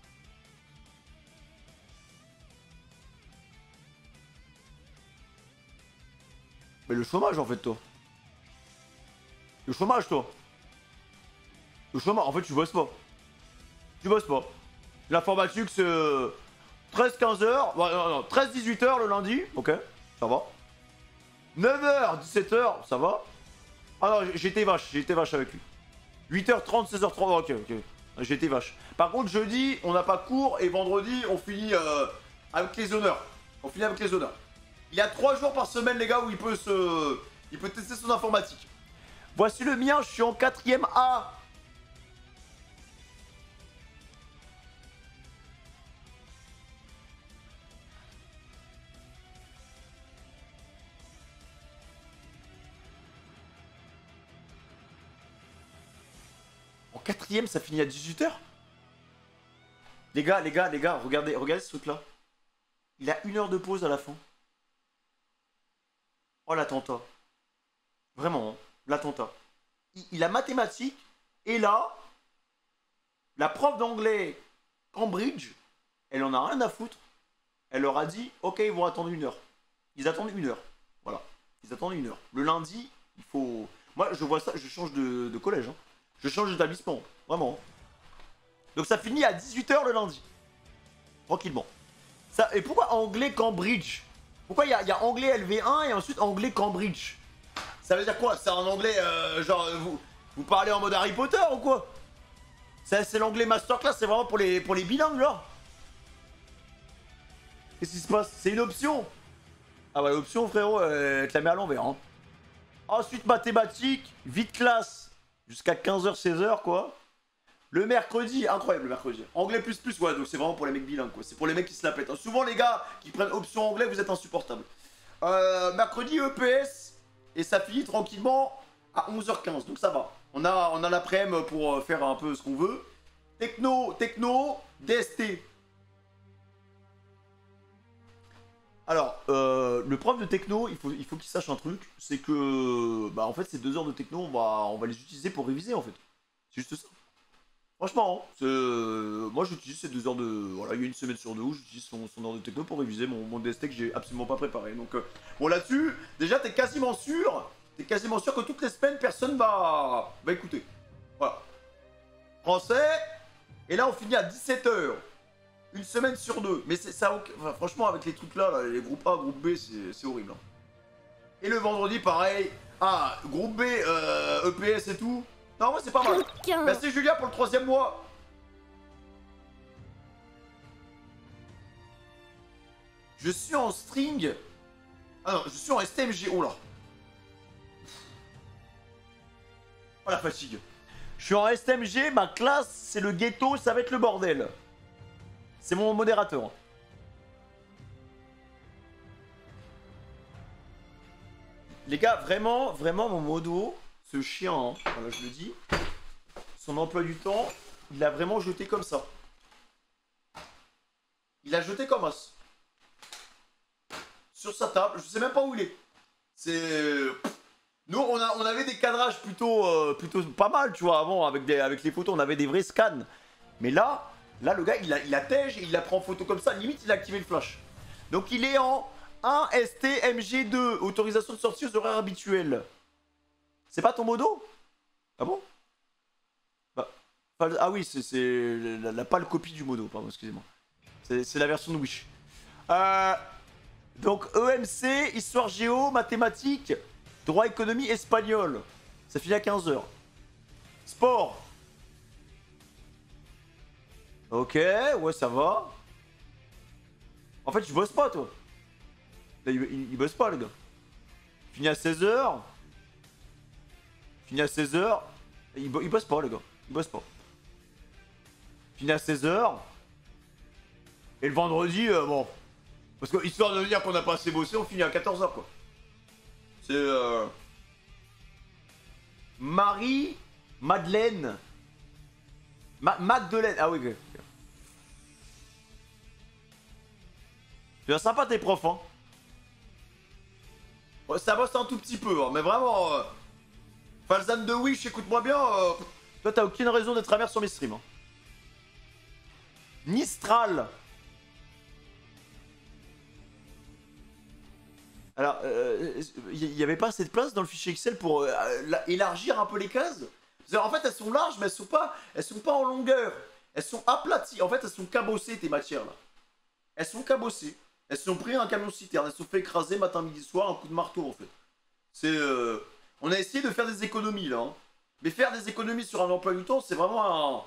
Mais le chômage en fait toi. Le chômage toi. Le chômage, en fait tu bosses pas. Tu bosses pas. L'informatique c'est treize quinze heures. Ouais, non, non, treize dix-huit heures le lundi, ok, ça va. neuf heures dix-sept heures, ça va. Ah non, j'ai été vache, j'ai été vache avec lui. huit heures trente, seize heures trente, ok, ok. J'ai été vache. Par contre, jeudi, on n'a pas cours et vendredi, on finit euh, avec les honneurs. On finit avec les honneurs. Il y a trois jours par semaine, les gars, où il peut se... Il peut tester son informatique. Voici le mien, je suis en quatrième A. Quatrième, ça finit à dix-huit heures. Les gars, les gars, les gars, regardez, regardez ce truc là. Il a une heure de pause à la fin. Oh l'attentat. Vraiment, hein, l'attentat. Il, il a mathématiques. Et là, la prof d'anglais Cambridge, elle en a rien à foutre. Elle leur a dit, ok, ils vont attendre une heure. Ils attendent une heure. Voilà. Ils attendent une heure. Le lundi, il faut... Moi, je vois ça, je change de, de collège. Hein. Je change d'établissement, vraiment. Donc ça finit à dix-huit heures le lundi. Tranquillement. Ça, et pourquoi anglais Cambridge? Pourquoi il y, y a anglais L V un et ensuite anglais Cambridge? Ça veut dire quoi? C'est un anglais euh, genre vous, vous parlez en mode Harry Potter ou quoi? C'est l'anglais masterclass, c'est vraiment pour les, pour les bilingues là. Qu'est-ce qui se passe? C'est une option. Ah ouais, l'option frérot, euh, te la mets à l'envers. Hein. Ensuite mathématiques, vite classe, jusqu'à quinze heures seize heures quoi. Le mercredi, incroyable le mercredi. Anglais plus plus, ouais, donc c'est vraiment pour les mecs bilingues quoi. C'est pour les mecs qui se la pètent. Souvent les gars qui prennent option anglais, vous êtes insupportables. Euh, mercredi E P S, et ça finit tranquillement à onze heures quinze, donc ça va. On a, on a l'après-midi pour faire un peu ce qu'on veut. Techno, techno, D S T. Alors, euh, le prof de techno, il faut il faut qu'il sache un truc, c'est que, bah en fait, ces deux heures de techno, on va, on va les utiliser pour réviser en fait. C'est juste ça. Franchement, hein, euh, moi j'utilise ces deux heures de, voilà, il y a une semaine sur deux où j'utilise son, son heure de techno pour réviser mon, mon D S T que j'ai absolument pas préparé. Donc, euh, bon là-dessus, déjà t'es quasiment sûr, t'es quasiment sûr que toutes les semaines personne va, va écouter. Voilà. Français, et là on finit à dix-sept heures. Une semaine sur deux. Mais c'est ça, enfin, franchement, avec les trucs là, là les groupes A, groupe B, c'est horrible. Hein. Et le vendredi, pareil. Ah, groupe B, euh, E P S et tout. Non, moi c'est pas mal. Merci Julia pour le troisième mois. Je suis en string. Ah non, je suis en S T M G. Oh là. Oh la fatigue. Je suis en S T M G, ma classe, c'est le ghetto, ça va être le bordel. C'est mon modérateur. Les gars, vraiment, vraiment, mon modo, ce chien, hein, voilà, je le dis, son emploi du temps, il l'a vraiment jeté comme ça. Il l'a jeté comme os. Sur sa table, je sais même pas où il est. C'est... Nous, on, a, on avait des cadrages plutôt, euh, plutôt pas mal, tu vois, avant, avec, des, avec les photos, on avait des vrais scans. Mais là... Là, le gars, il a, il a tège, il la prend en photo comme ça, limite, il a activé le flash. Donc, il est en un S T M G deux, autorisation de sortie aux horaires habituels. C'est pas ton modo? Ah bon? Bah, ah oui, c'est la, la pâle copie du modo, pardon, excusez-moi. C'est la version de Wish. Euh, donc, E M C, histoire géo, mathématiques, droit économie, espagnol. Ça finit à quinze heures. Sport. Ok, ouais, ça va. En fait, je bosse pas, toi. Là, il, il, il bosse pas, le gars. Fini à seize heures. Fini à seize heures. Il, il bosse pas, le gars. Il bosse pas. Fini à seize heures. Et le vendredi, euh, bon. Parce que, histoire de dire qu'on n'a pas assez bossé, on finit à quatorze heures, quoi. C'est... Euh... Marie... Madeleine... Ma Magdeleine... Ah oui, ok. Tu es sympa tes profs, hein. Ouais, ça bosse un tout petit peu, hein, mais vraiment... Euh... Falzan de Wish, écoute-moi bien, euh... toi t'as aucune raison d'être amer sur mes streams. Hein. Nistral. Alors, il euh, n'y avait pas assez de place dans le fichier Excel pour euh, élargir un peu les cases. En fait, elles sont larges, mais elles sont pas, elles sont pas en longueur. Elles sont aplaties. En fait, elles sont cabossées, tes matières, là. Elles sont cabossées. Elles se sont pris un camion citerne. Elles se sont fait écraser matin, midi, soir, un coup de marteau, en fait. C'est... Euh... On a essayé de faire des économies, là. Hein. Mais faire des économies sur un emploi du temps, c'est vraiment un...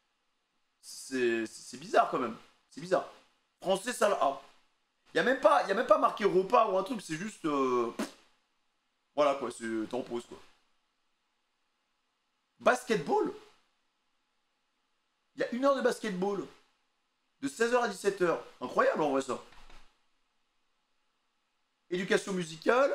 C'est bizarre, quand même. C'est bizarre. Français, salle A. Il n'y a, a même pas marqué repas ou un truc, c'est juste... Euh... Voilà, quoi. T'en pause, quoi. Basketball. Il y a une heure de basketball. De seize heures à dix-sept heures. Incroyable, en vrai, ça. Éducation musicale.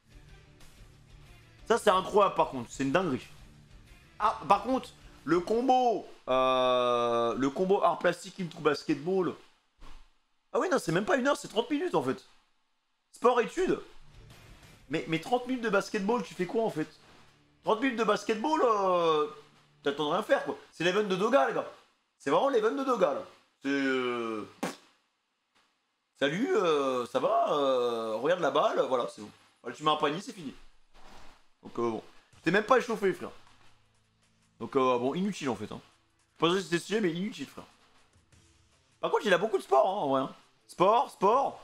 Ça, c'est incroyable, par contre. C'est une dinguerie. Ah, par contre, le combo... Euh, le combo art plastique, intro basketball... Ah oui, non, c'est même pas une heure, c'est trente minutes, en fait. Sport-études. Mais, mais trente minutes de basketball, tu fais quoi, en fait? trente minutes de basketball, euh, t'attends de rien faire, quoi. C'est l'event de Doga, les gars. C'est vraiment l'event de Doga, là. C'est... Euh... Salut, euh, ça va euh, regarde la balle, voilà, c'est bon. Voilà, tu mets un panier, c'est fini. Donc, euh, bon. T'es même pas échauffé, frère. Donc, euh, bon, inutile, en fait. Hein. pensais que c'était stylé, mais inutile, frère. Par contre, il a beaucoup de sport, hein, en vrai. Hein. Sport, sport.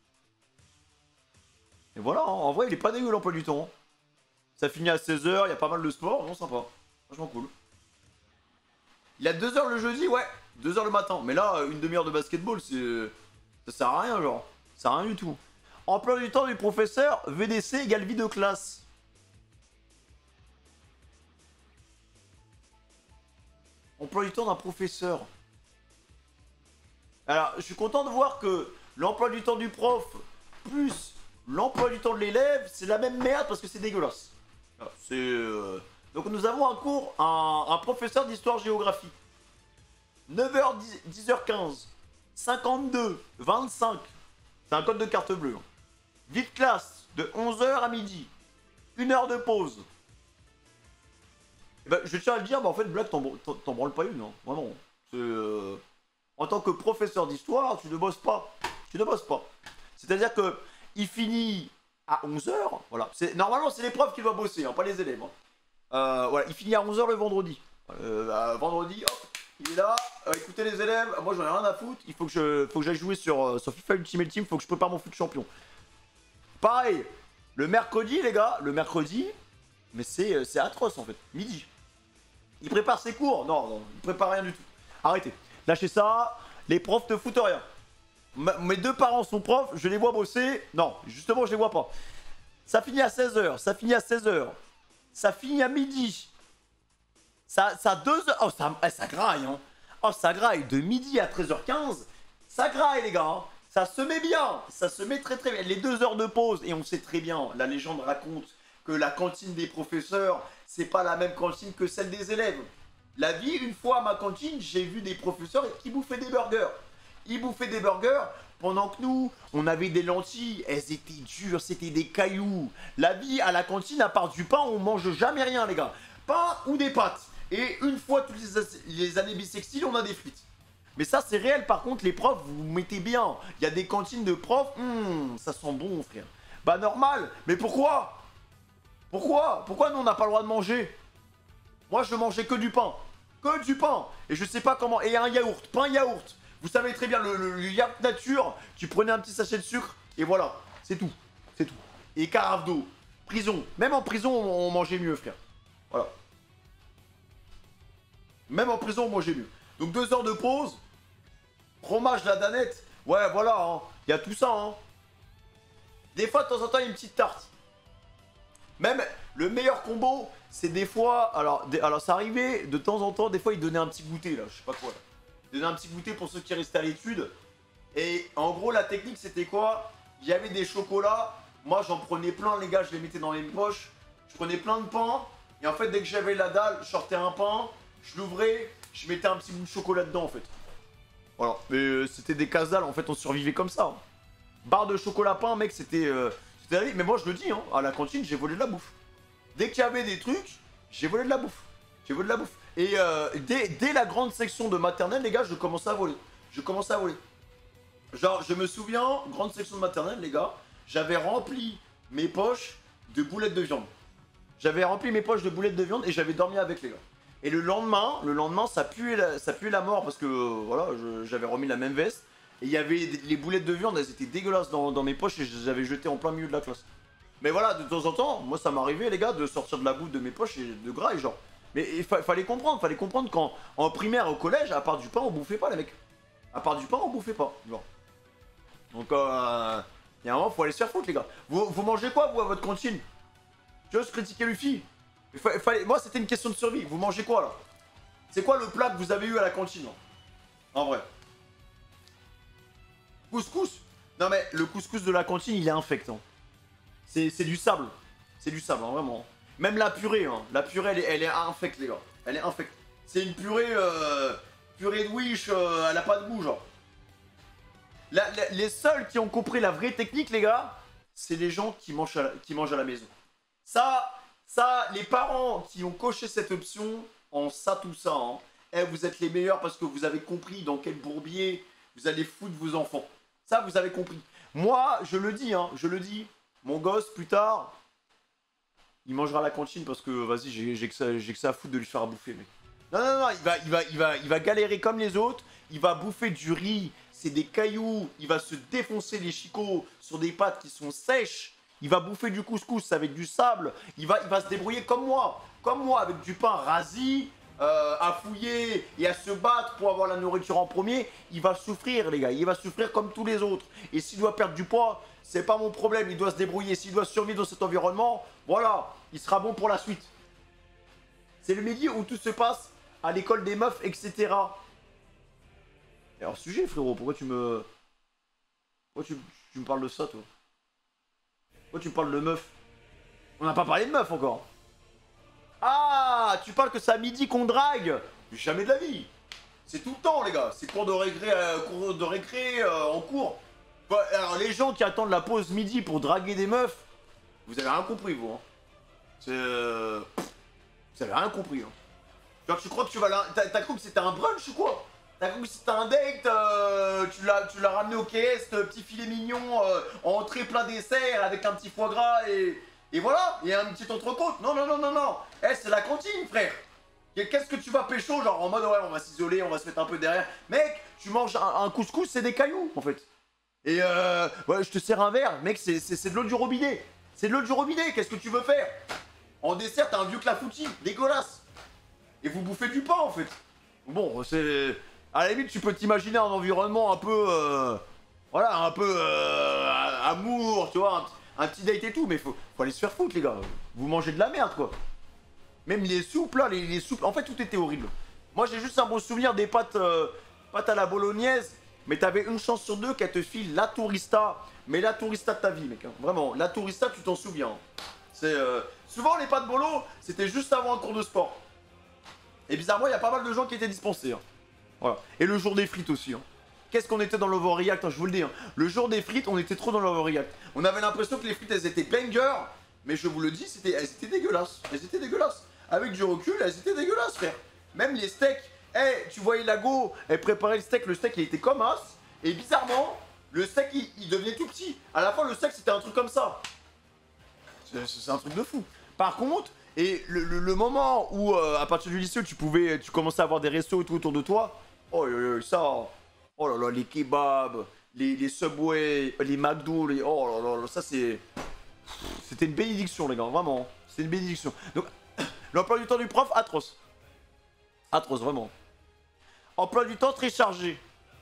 Et voilà, hein, en vrai, il est pas dégueu l'emploi du temps. Ça finit à seize heures, il y a pas mal de sport, non, sympa. Franchement cool. Il a deux heures le jeudi, ouais. deux heures le matin. Mais là, une demi-heure de basketball, c'est... Ça sert à rien, genre. Ça sert à rien du tout. Emploi du temps du professeur, V D C égale vie de classe. Emploi du temps d'un professeur. Alors, je suis content de voir que l'emploi du temps du prof plus l'emploi du temps de l'élève, c'est la même merde parce que c'est dégueulasse. C'est... Euh... Donc nous avons un cours, un, un professeur d'histoire-géographie. neuf heures, dix heures quinze, cinquante-deux, vingt-cinq. C'est un code de carte bleue. Vie de classe de onze heures à midi. Une heure de pause. Et ben, je tiens à le dire, bah en fait, Black, t'en branles pas une. Hein. Vraiment. Euh... En tant que professeur d'histoire, tu ne bosses pas. Tu ne bosses pas. C'est-à-dire que il finit à onze heures. Voilà. Normalement, c'est les profs qui doivent bosser, hein, pas les élèves. Hein. Euh, voilà, il finit à onze heures le vendredi. Euh, euh, vendredi, hop, il est là. Euh, écoutez les élèves, moi j'en ai rien à foutre. Il faut que je, faut que j'aille jouer sur, euh, sur FIFA Ultimate Team. Il faut que je prépare mon foot champion. Pareil, le mercredi, les gars, le mercredi, mais c'est c'est atroce en fait. Midi. Il prépare ses cours. Non, non, il prépare rien du tout. Arrêtez. Lâchez ça. Les profs ne foutent rien. Ma, mes deux parents sont profs, je les vois bosser. Non, justement, je les vois pas. Ça finit à seize heures. Ça finit à seize heures. Ça finit à midi. Ça, ça deux heures. Oh, ça, ça graille, hein. Oh, ça graille. De midi à treize heures quinze. Ça graille, les gars. Hein. Ça se met bien. Ça se met très, très bien. Les deux heures de pause. Et on sait très bien, la légende raconte que la cantine des professeurs, c'est pas la même cantine que celle des élèves. La vie, une fois à ma cantine, j'ai vu des professeurs qui bouffaient des burgers. Ils bouffaient des burgers. Pendant que nous, on avait des lentilles, elles étaient dures, c'était des cailloux. La vie à la cantine, à part du pain, on mange jamais rien, les gars. Pain ou des pâtes. Et une fois toutes les, les années bissextiles, on a des frites. Mais ça, c'est réel. Par contre, les profs, vous vous mettez bien. Il y a des cantines de profs, hmm, ça sent bon, frère. Bah, normal. Mais pourquoi Pourquoi Pourquoi nous, on n'a pas le droit de manger? Moi, je mangeais que du pain. Que du pain. Et je sais pas comment. Et un yaourt. Pain yaourt. Vous savez très bien, le, le, le yaourt nature, tu prenais un petit sachet de sucre, et voilà, c'est tout, c'est tout. Et carafe d'eau, prison, même en prison, on, on mangeait mieux, frère. Voilà. Même en prison, on mangeait mieux. Donc deux heures de pause, fromage, la danette, ouais, voilà, hein. Il y a tout ça, hein. Des fois, de temps en temps, il y a une petite tarte. Même le meilleur combo, c'est des fois, alors, des, alors ça arrivait, de temps en temps, des fois, ils donnaient un petit goûter, là, je sais pas quoi, là. Donner un petit goûter pour ceux qui restaient à l'étude. Et en gros, la technique, c'était quoi? Il y avait des chocolats. Moi, j'en prenais plein, les gars. Je les mettais dans mes poches. Je prenais plein de pain. Et en fait, dès que j'avais la dalle, je sortais un pain. Je l'ouvrais. Je mettais un petit bout de chocolat dedans, en fait. Voilà. Mais euh, c'était des casse-dalles. En fait, on survivait comme ça. Hein. Barre de chocolat pain, mec, c'était... Euh, mais moi, je le dis, hein, à la cantine, j'ai volé de la bouffe. Dès qu'il y avait des trucs, j'ai volé de la bouffe. J'ai volé de la bouffe. Et euh, dès, dès la grande section de maternelle, les gars, je commençais à voler. Je commençais à voler. Genre, je me souviens, grande section de maternelle, les gars, j'avais rempli mes poches de boulettes de viande. J'avais rempli mes poches de boulettes de viande et j'avais dormi avec, les gars. Et le lendemain, le lendemain, ça puait la, ça puait la mort parce que, euh, voilà, j'avais remis la même veste. Et il y avait des, les boulettes de viande, elles étaient dégueulasses dans, dans mes poches et je les avais jetées en plein milieu de la classe. Mais voilà, de temps en temps, moi, ça m'arrivait, les gars, de sortir de la bouffe de mes poches et de graille, genre. Mais il fa fallait comprendre, fallait comprendre qu'en en primaire, au collège, à part du pain, on bouffait pas, les mecs. À part du pain, on bouffait pas. Genre. Donc, euh, il y a un moment, faut aller se faire foutre, les gars. Vous, vous mangez quoi, vous, à votre cantine? J'ose critiquer Luffy. Il fa fallait... Moi, c'était une question de survie. Vous mangez quoi, là? C'est quoi le plat que vous avez eu à la cantine, là? En vrai. Couscous? Non, mais le couscous de la cantine, il est infect. Hein. C'est du sable. C'est du sable, hein, vraiment. Même la purée, hein. La purée, elle est, elle est infecte, les gars. Elle est infecte. C'est une purée, euh, purée de wish, euh, elle a pas de goût, genre. La, la, les seuls qui ont compris la vraie technique, les gars, c'est les gens qui mangent, à la, qui mangent à la maison. Ça, ça, les parents qui ont coché cette option, en ça, tout ça, hein, eh, vous êtes les meilleurs parce que vous avez compris dans quel bourbier vous allez foutre vos enfants. Ça, vous avez compris. Moi, je le dis, hein, je le dis, mon gosse, plus tard... Il mangera à la cantine parce que, vas-y, j'ai que, que ça à foutre de lui faire à bouffer, mec. Non, non, non, il va, il va, il va, il va galérer comme les autres. Il va bouffer du riz, c'est des cailloux. Il va se défoncer les chicots sur des pâtes qui sont sèches. Il va bouffer du couscous avec du sable. Il va, il va se débrouiller comme moi. Comme moi, avec du pain rassis, euh, à fouiller et à se battre pour avoir la nourriture en premier. Il va souffrir, les gars. Il va souffrir comme tous les autres. Et s'il doit perdre du poids, c'est pas mon problème. Il doit se débrouiller. S'il doit survivre dans cet environnement, voilà, il sera bon pour la suite. C'est le milieu où tout se passe à l'école des meufs, et cetera. Et alors, sujet, frérot, pourquoi tu me... Pourquoi tu, tu me parles de ça, toi? Pourquoi tu me parles de meufs? On n'a pas parlé de meufs encore. Ah, tu parles que c'est à midi qu'on drague? Jamais de la vie. C'est tout le temps, les gars. C'est cours de récré, euh, cours de récré euh, en cours. Bah, alors, les gens qui attendent la pause midi pour draguer des meufs, vous avez rien compris, vous. Hein. C'est... Euh... Vous avez rien compris. Hein. Genre, tu crois que tu vas là... T'as cru que c'était un brunch ou quoi? T'as cru que c'était un date, euh, tu l'as ramené au K S, petit filet mignon, euh, entrée plein dessert avec un petit foie gras et... Et voilà, il y a un petit entrecôte. Non, non, non, non, non. Eh, c'est la cantine, frère. Qu'est-ce que tu vas pécho, genre en mode, ouais, on va s'isoler, on va se mettre un peu derrière. Mec, tu manges un, un couscous, c'est des cailloux, en fait. Et euh, ouais, je te sers un verre. Mec, c'est de l'eau du robinet. C'est de l'eau du robinet, qu'est-ce que tu veux faire? En dessert, t'as un vieux clafoutis, dégueulasse. Et vous bouffez du pain, en fait. Bon, c'est... À la limite, tu peux t'imaginer un environnement un peu... Euh, voilà, un peu... Euh, amour, tu vois, un, un petit date et tout. Mais faut, faut aller se faire foutre, les gars. Vous mangez de la merde, quoi. Même les soupes, là, les, les soupes... En fait, tout était horrible. Moi, j'ai juste un bon souvenir des pâtes, euh, pâtes à la bolognaise. Mais t'avais une chance sur deux qu'elle te file la tourista. Mais la tourista de ta vie, mec. Hein. Vraiment, la tourista, tu t'en souviens. Hein. C'est... Euh, souvent, les pâtes bolo, c'était juste avant un cours de sport. Et bizarrement, il y a pas mal de gens qui étaient dispensés. Hein. Voilà. Et le jour des frites aussi. Hein. Qu'est-ce qu'on était dans l'overreact, hein, je vous le dis. Hein. Le jour des frites, on était trop dans l'overreact. On avait l'impression que les frites, elles étaient banger. Mais je vous le dis, c'était, elles étaient dégueulasses. Elles étaient dégueulasses. Avec du recul, elles étaient dégueulasses, frère. Même les steaks. Eh, hey, tu voyais Lago, elle préparait le steak. Le steak, il était comme as. Et bizarrement, le steak, il, il devenait tout petit. À la fin, le steak, c'était un truc comme ça. C'est un truc de fou. Par contre... Et le, le, le moment où, euh, à partir du lycée, tu pouvais, tu commençais à avoir des restos et tout autour de toi, oh là là, ça, oh là là, les kebabs, les, les Subway, les McDo, les, oh là là, là ça c'est, c'était une bénédiction les gars, vraiment, c'est une bénédiction. Donc, l'emploi du temps du prof, atroce, atroce vraiment. Emploi du temps très chargé.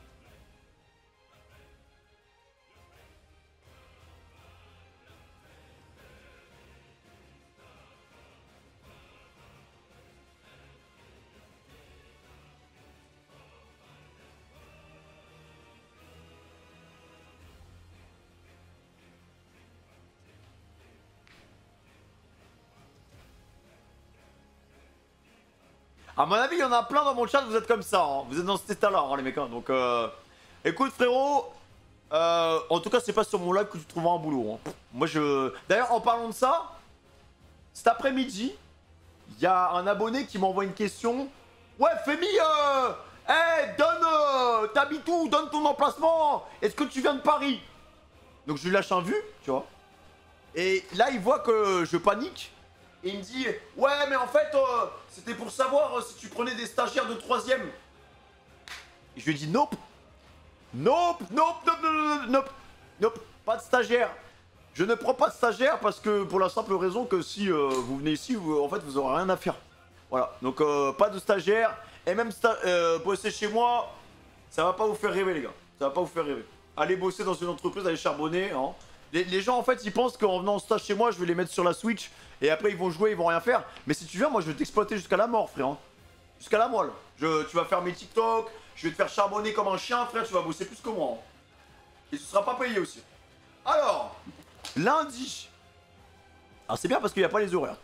À mon avis, il y en a plein dans mon chat, vous êtes comme ça, hein. Vous êtes dans cet état-là, hein, les mecs. Hein. Donc, euh... écoute, frérot, euh... en tout cas, c'est pas sur mon live que tu trouveras un boulot. Hein. Moi, je... D'ailleurs, en parlant de ça, cet après-midi, il y a un abonné qui m'envoie une question. Ouais, Femi, euh... hey, donne... Euh... T'habites où? Donne ton emplacement. Est-ce que tu viens de Paris? Donc, je lui lâche un vu, tu vois. Et là, il voit que je panique. Et il me dit, ouais, mais en fait, euh, c'était pour savoir euh, si tu prenais des stagiaires de troisième. Et je lui ai dit, nope. Nope, nope, nope, nope, nope, nope, pas de stagiaire. Je ne prends pas de stagiaire parce que, pour la simple raison que si euh, vous venez ici, vous, en fait, vous aurez rien à faire. Voilà, donc euh, pas de stagiaire. Et même euh, bosser chez moi, ça va pas vous faire rêver, les gars. Ça va pas vous faire rêver. Allez bosser dans une entreprise, allez charbonner, hein. Les, les gens, en fait, ils pensent qu'en venant en stage chez moi, je vais les mettre sur la Switch. Et après, ils vont jouer, ils vont rien faire. Mais si tu viens, moi, je vais t'exploiter jusqu'à la mort, frère. Hein. Jusqu'à la moelle. Je, tu vas faire mes TikTok, je vais te faire charbonner comme un chien, frère. Tu vas bosser plus que moi. Hein. Et ce sera pas payé aussi. Alors, lundi. Alors, c'est bien parce qu'il n'y a pas les horaires.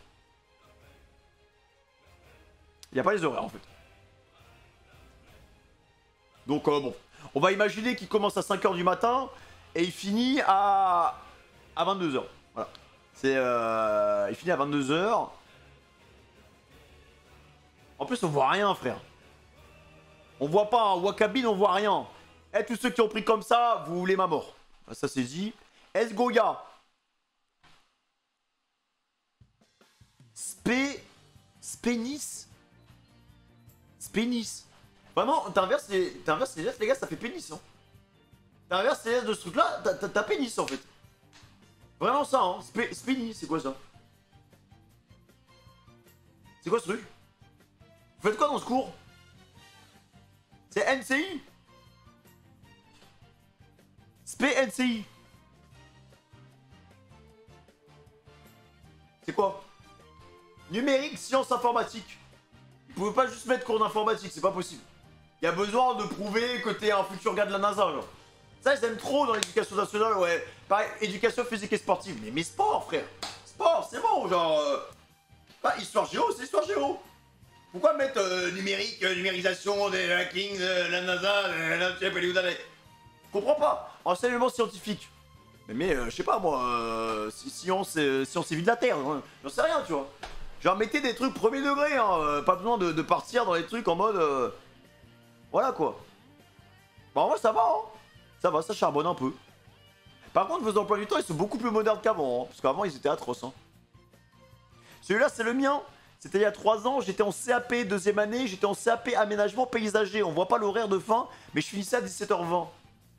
Il n'y a pas les horaires, en fait. Donc, euh, bon. On va imaginer qu'il commence à cinq heures du matin et il finit à, à vingt-deux heures. Voilà. C'est euh... Il finit à vingt-deux heures. En plus, on voit rien, frère. On voit pas, un Wakabine, on voit rien. Et eh, tous ceux qui ont pris comme ça, vous voulez ma mort. Ça, c'est dit. Esgoya. Spé... Spénis. C'est pénis. Vraiment, t'inverses les... t'inverses les lettres, les gars, ça fait pénis. Hein. T'inverses les lettres de ce truc-là, t'as pénis en fait. Vraiment ça, hein. Spé... Pénis, c'est quoi ça? C'est quoi ce truc? Vous faites quoi dans ce cours? C'est N C I? Spé N C I. C'est quoi? Numérique, sciences informatiques. Vous pouvez pas juste mettre cours d'informatique, c'est pas possible. Il y a besoin de prouver que t'es un futur gars de la NASA, genre. Ça, ils aiment trop dans l'éducation nationale, ouais. Pareil, éducation physique et sportive. Mais, mais sport, frère. Sport, c'est bon, genre... Euh... Bah, histoire géo, c'est histoire géo. Pourquoi mettre euh, numérique, euh, numérisation, des hacking, euh, la NASA, euh, la... Je comprends pas. Enseignement scientifique. Mais, mais euh, je sais pas, moi, euh, science, euh, science et vie de la Terre, hein. J'en sais rien, tu vois. Genre, mettez des trucs premier degré, hein. Euh, pas besoin de, de partir dans les trucs en mode... Euh... Voilà, quoi. Bah, en vrai, ça va, hein. Ça va, ça charbonne un peu. Par contre, vos emplois du temps, ils sont beaucoup plus modernes qu'avant, hein, parce qu'avant, ils étaient atroces. Hein. Celui-là, c'est le mien. C'était il y a trois ans, j'étais en C A P deuxième année, j'étais en C A P aménagement paysager. On voit pas l'horaire de fin, mais je finissais à dix-sept heures vingt.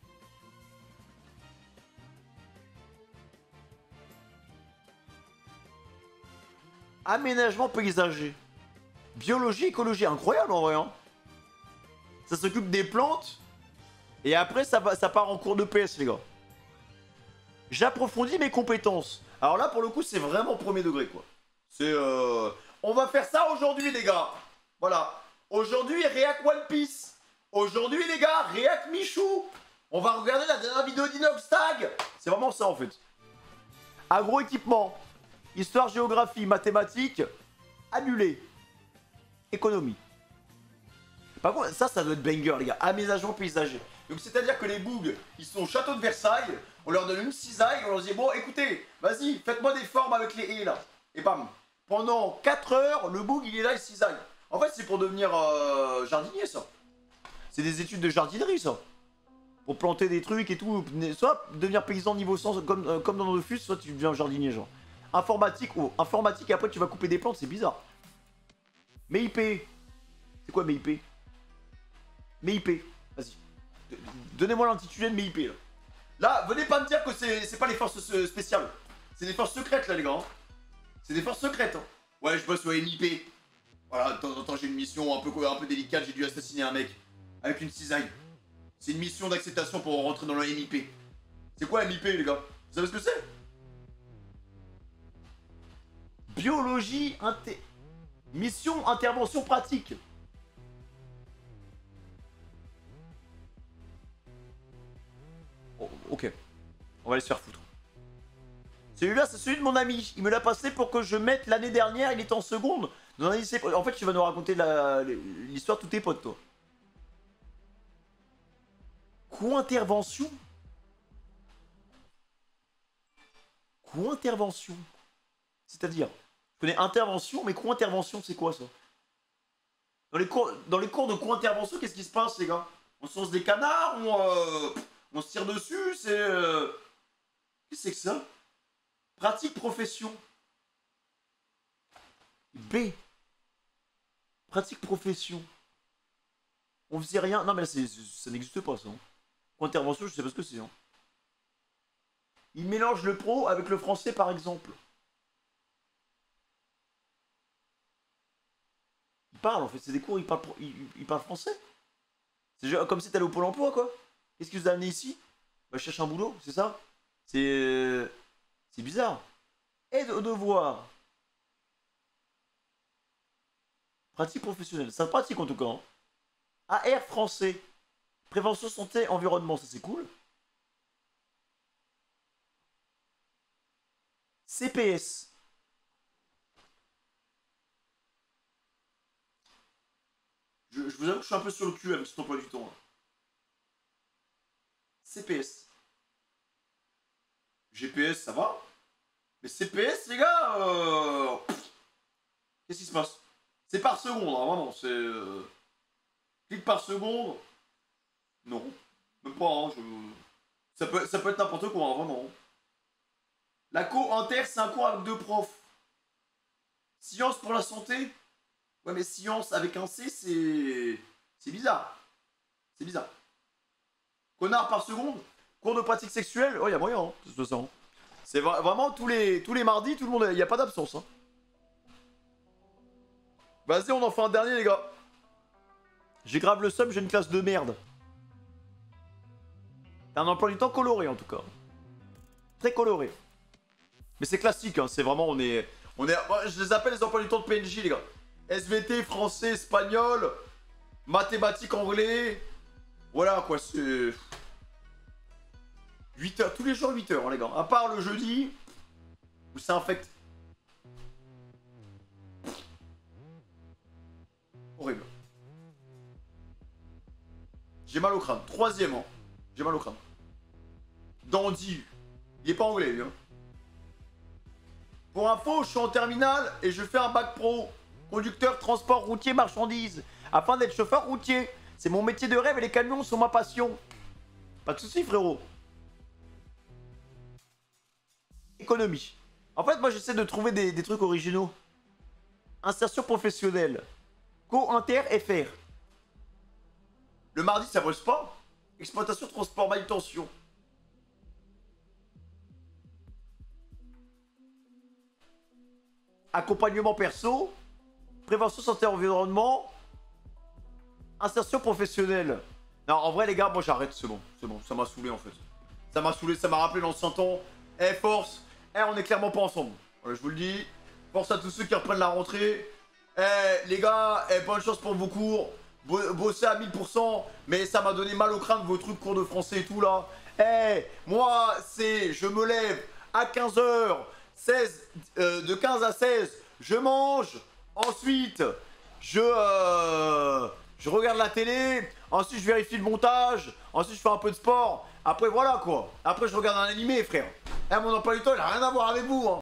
Aménagement paysager. Biologie, écologie, incroyable en vrai. Hein. Ça s'occupe des plantes. Et après, ça, va, ça part en cours de P S, les gars. J'approfondis mes compétences. Alors là, pour le coup, c'est vraiment premier degré, quoi. C'est... Euh... On va faire ça aujourd'hui, les gars. Voilà. Aujourd'hui, React One Piece. Aujourd'hui, les gars, React Michou. On va regarder la dernière vidéo d'Inoxtag. C'est vraiment ça, en fait. Agroéquipement. Histoire, géographie, mathématiques. Annulé. Économie. Par contre, ça, ça doit être banger, les gars. Aménagement paysager. Donc, c'est-à-dire que les bougs, ils sont au château de Versailles. On leur donne une cisaille. On leur dit, bon, écoutez, vas-y, faites-moi des formes avec les haies, là. Et bam. Pendant quatre heures, le boug, il est là, il cisaille. En fait, c'est pour devenir euh, jardinier, ça. C'est des études de jardinerie, ça. Pour planter des trucs et tout. Soit devenir paysan niveau cent, comme, euh, comme dans nos fus, soit tu deviens jardinier, genre. Informatique, oh, informatique, et après, tu vas couper des plantes, c'est bizarre. M I P. C'est quoi M I P? M I P, vas-y. Donnez-moi l'intitulé de M I P, là. Là, venez pas me dire que c'est pas les forces spéciales. C'est des forces secrètes, là, les gars. Hein. C'est des forces secrètes. Hein. Ouais, je bosse au M I P. Voilà, de temps en temps, j'ai une mission un peu, un peu délicate. J'ai dû assassiner un mec avec une cisaille. C'est une mission d'acceptation pour rentrer dans le M I P. C'est quoi M I P, les gars? Vous savez ce que c'est? Biologie, inté... mission, intervention pratique. Oh, ok. On va aller se faire foutre. Celui-là, c'est celui de mon ami. Il me l'a passé pour que je mette l'année dernière. Il était en seconde. Dans un lycée... En fait, tu vas nous raconter l'histoire de tous tes potes, toi. Co-intervention. Co-intervention. C'est-à-dire, je connais intervention, mais co-intervention, c'est quoi ça? Dans les cours, dans les cours de co-intervention, qu'est-ce qui se passe, les gars? On se lance des canards, on, euh, on se tire dessus, c'est... Euh... Qu'est-ce que c'est que ça? Pratique profession. B. Pratique profession. On faisait rien. Non, mais là, ça n'existe pas, ça. Hein. Co-intervention, je sais pas ce que c'est. Hein. Il mélange le pro avec le français, par exemple. Il parle, en fait. C'est des cours, il parle, il, il parle français. C'est comme si t'allais au Pôle emploi, quoi. Qu'est-ce qui vous a amené ici? Bah, je cherche un boulot, c'est ça? C'est... C'est bizarre. Aide au devoir. Pratique professionnelle. Ça pratique, en tout cas. Hein. A R français. Prévention santé, environnement, ça c'est cool. C P S. Je, je vous avoue que je suis un peu sur le cul avec cet emploi du temps. Hein. C P S. G P S, ça va? Mais C P S, les gars, euh... qu'est-ce qui se passe? C'est par seconde, hein, vraiment, c'est... Euh... Clic par seconde. Non, même pas, hein, je... Ça peut, ça peut être n'importe quoi, hein, vraiment. La co inter, c'est un cours avec deux profs. Sciences pour la santé. Ouais, mais science avec un C, c'est... C'est bizarre. C'est bizarre. Connard par seconde. Cours de pratique sexuelle. Oh, il y a moyen, hein, de toute façon. C'est vra vraiment tous les, tous les mardis, tout le monde... Il n'y a pas d'absence, hein. Vas-y, on en fait un dernier, les gars. J'ai grave le seum, j'ai une classe de merde. T'as un emploi du temps coloré, en tout cas. Très coloré. Mais c'est classique, hein, c'est vraiment... On est... On est... Je les appelle les emplois du temps de P N J, les gars. S V T, français, espagnol, mathématiques, anglais. Voilà, quoi, c'est... huit heures, tous les jours huit heures, hein, les gars. À part le jeudi, où c'est infect. Horrible. J'ai mal au crâne. Troisièmement, j'ai mal au crâne. Dandy. Il est pas anglais, lui. Hein. Pour info, je suis en terminale et je fais un bac pro. Conducteur, transport routier, marchandises. Afin d'être chauffeur routier. C'est mon métier de rêve et les camions sont ma passion. Pas de soucis, frérot. Économie. En fait, moi, j'essaie de trouver des, des trucs originaux. Insertion professionnelle. Co-inter F R. Le mardi, ça bosse pas. Exploitation, transport, manutention. Accompagnement perso. Prévention, santé, environnement. Insertion professionnelle. Non, en vrai, les gars, moi, j'arrête. C'est bon. C'est bon. Ça m'a saoulé, en fait. Ça m'a saoulé. Ça m'a rappelé l'ancien temps. Eh, force. Eh, on est clairement pas ensemble. Voilà, je vous le dis. Force à tous ceux qui reprennent la rentrée. Eh, les gars, eh, bonne chance pour vos cours. Bosser à mille pour cent, mais ça m'a donné mal au crâne vos trucs cours de français et tout là. Eh, moi, c'est, je me lève à quinze heures, seize, euh, de quinze à seize, je mange. Ensuite, je, euh, je regarde la télé. Ensuite, je vérifie le montage. Ensuite, je fais un peu de sport. Après, voilà quoi. Après, je regarde un animé, frère. Eh, mon emploi du temps, il a rien à voir avec vous, hein.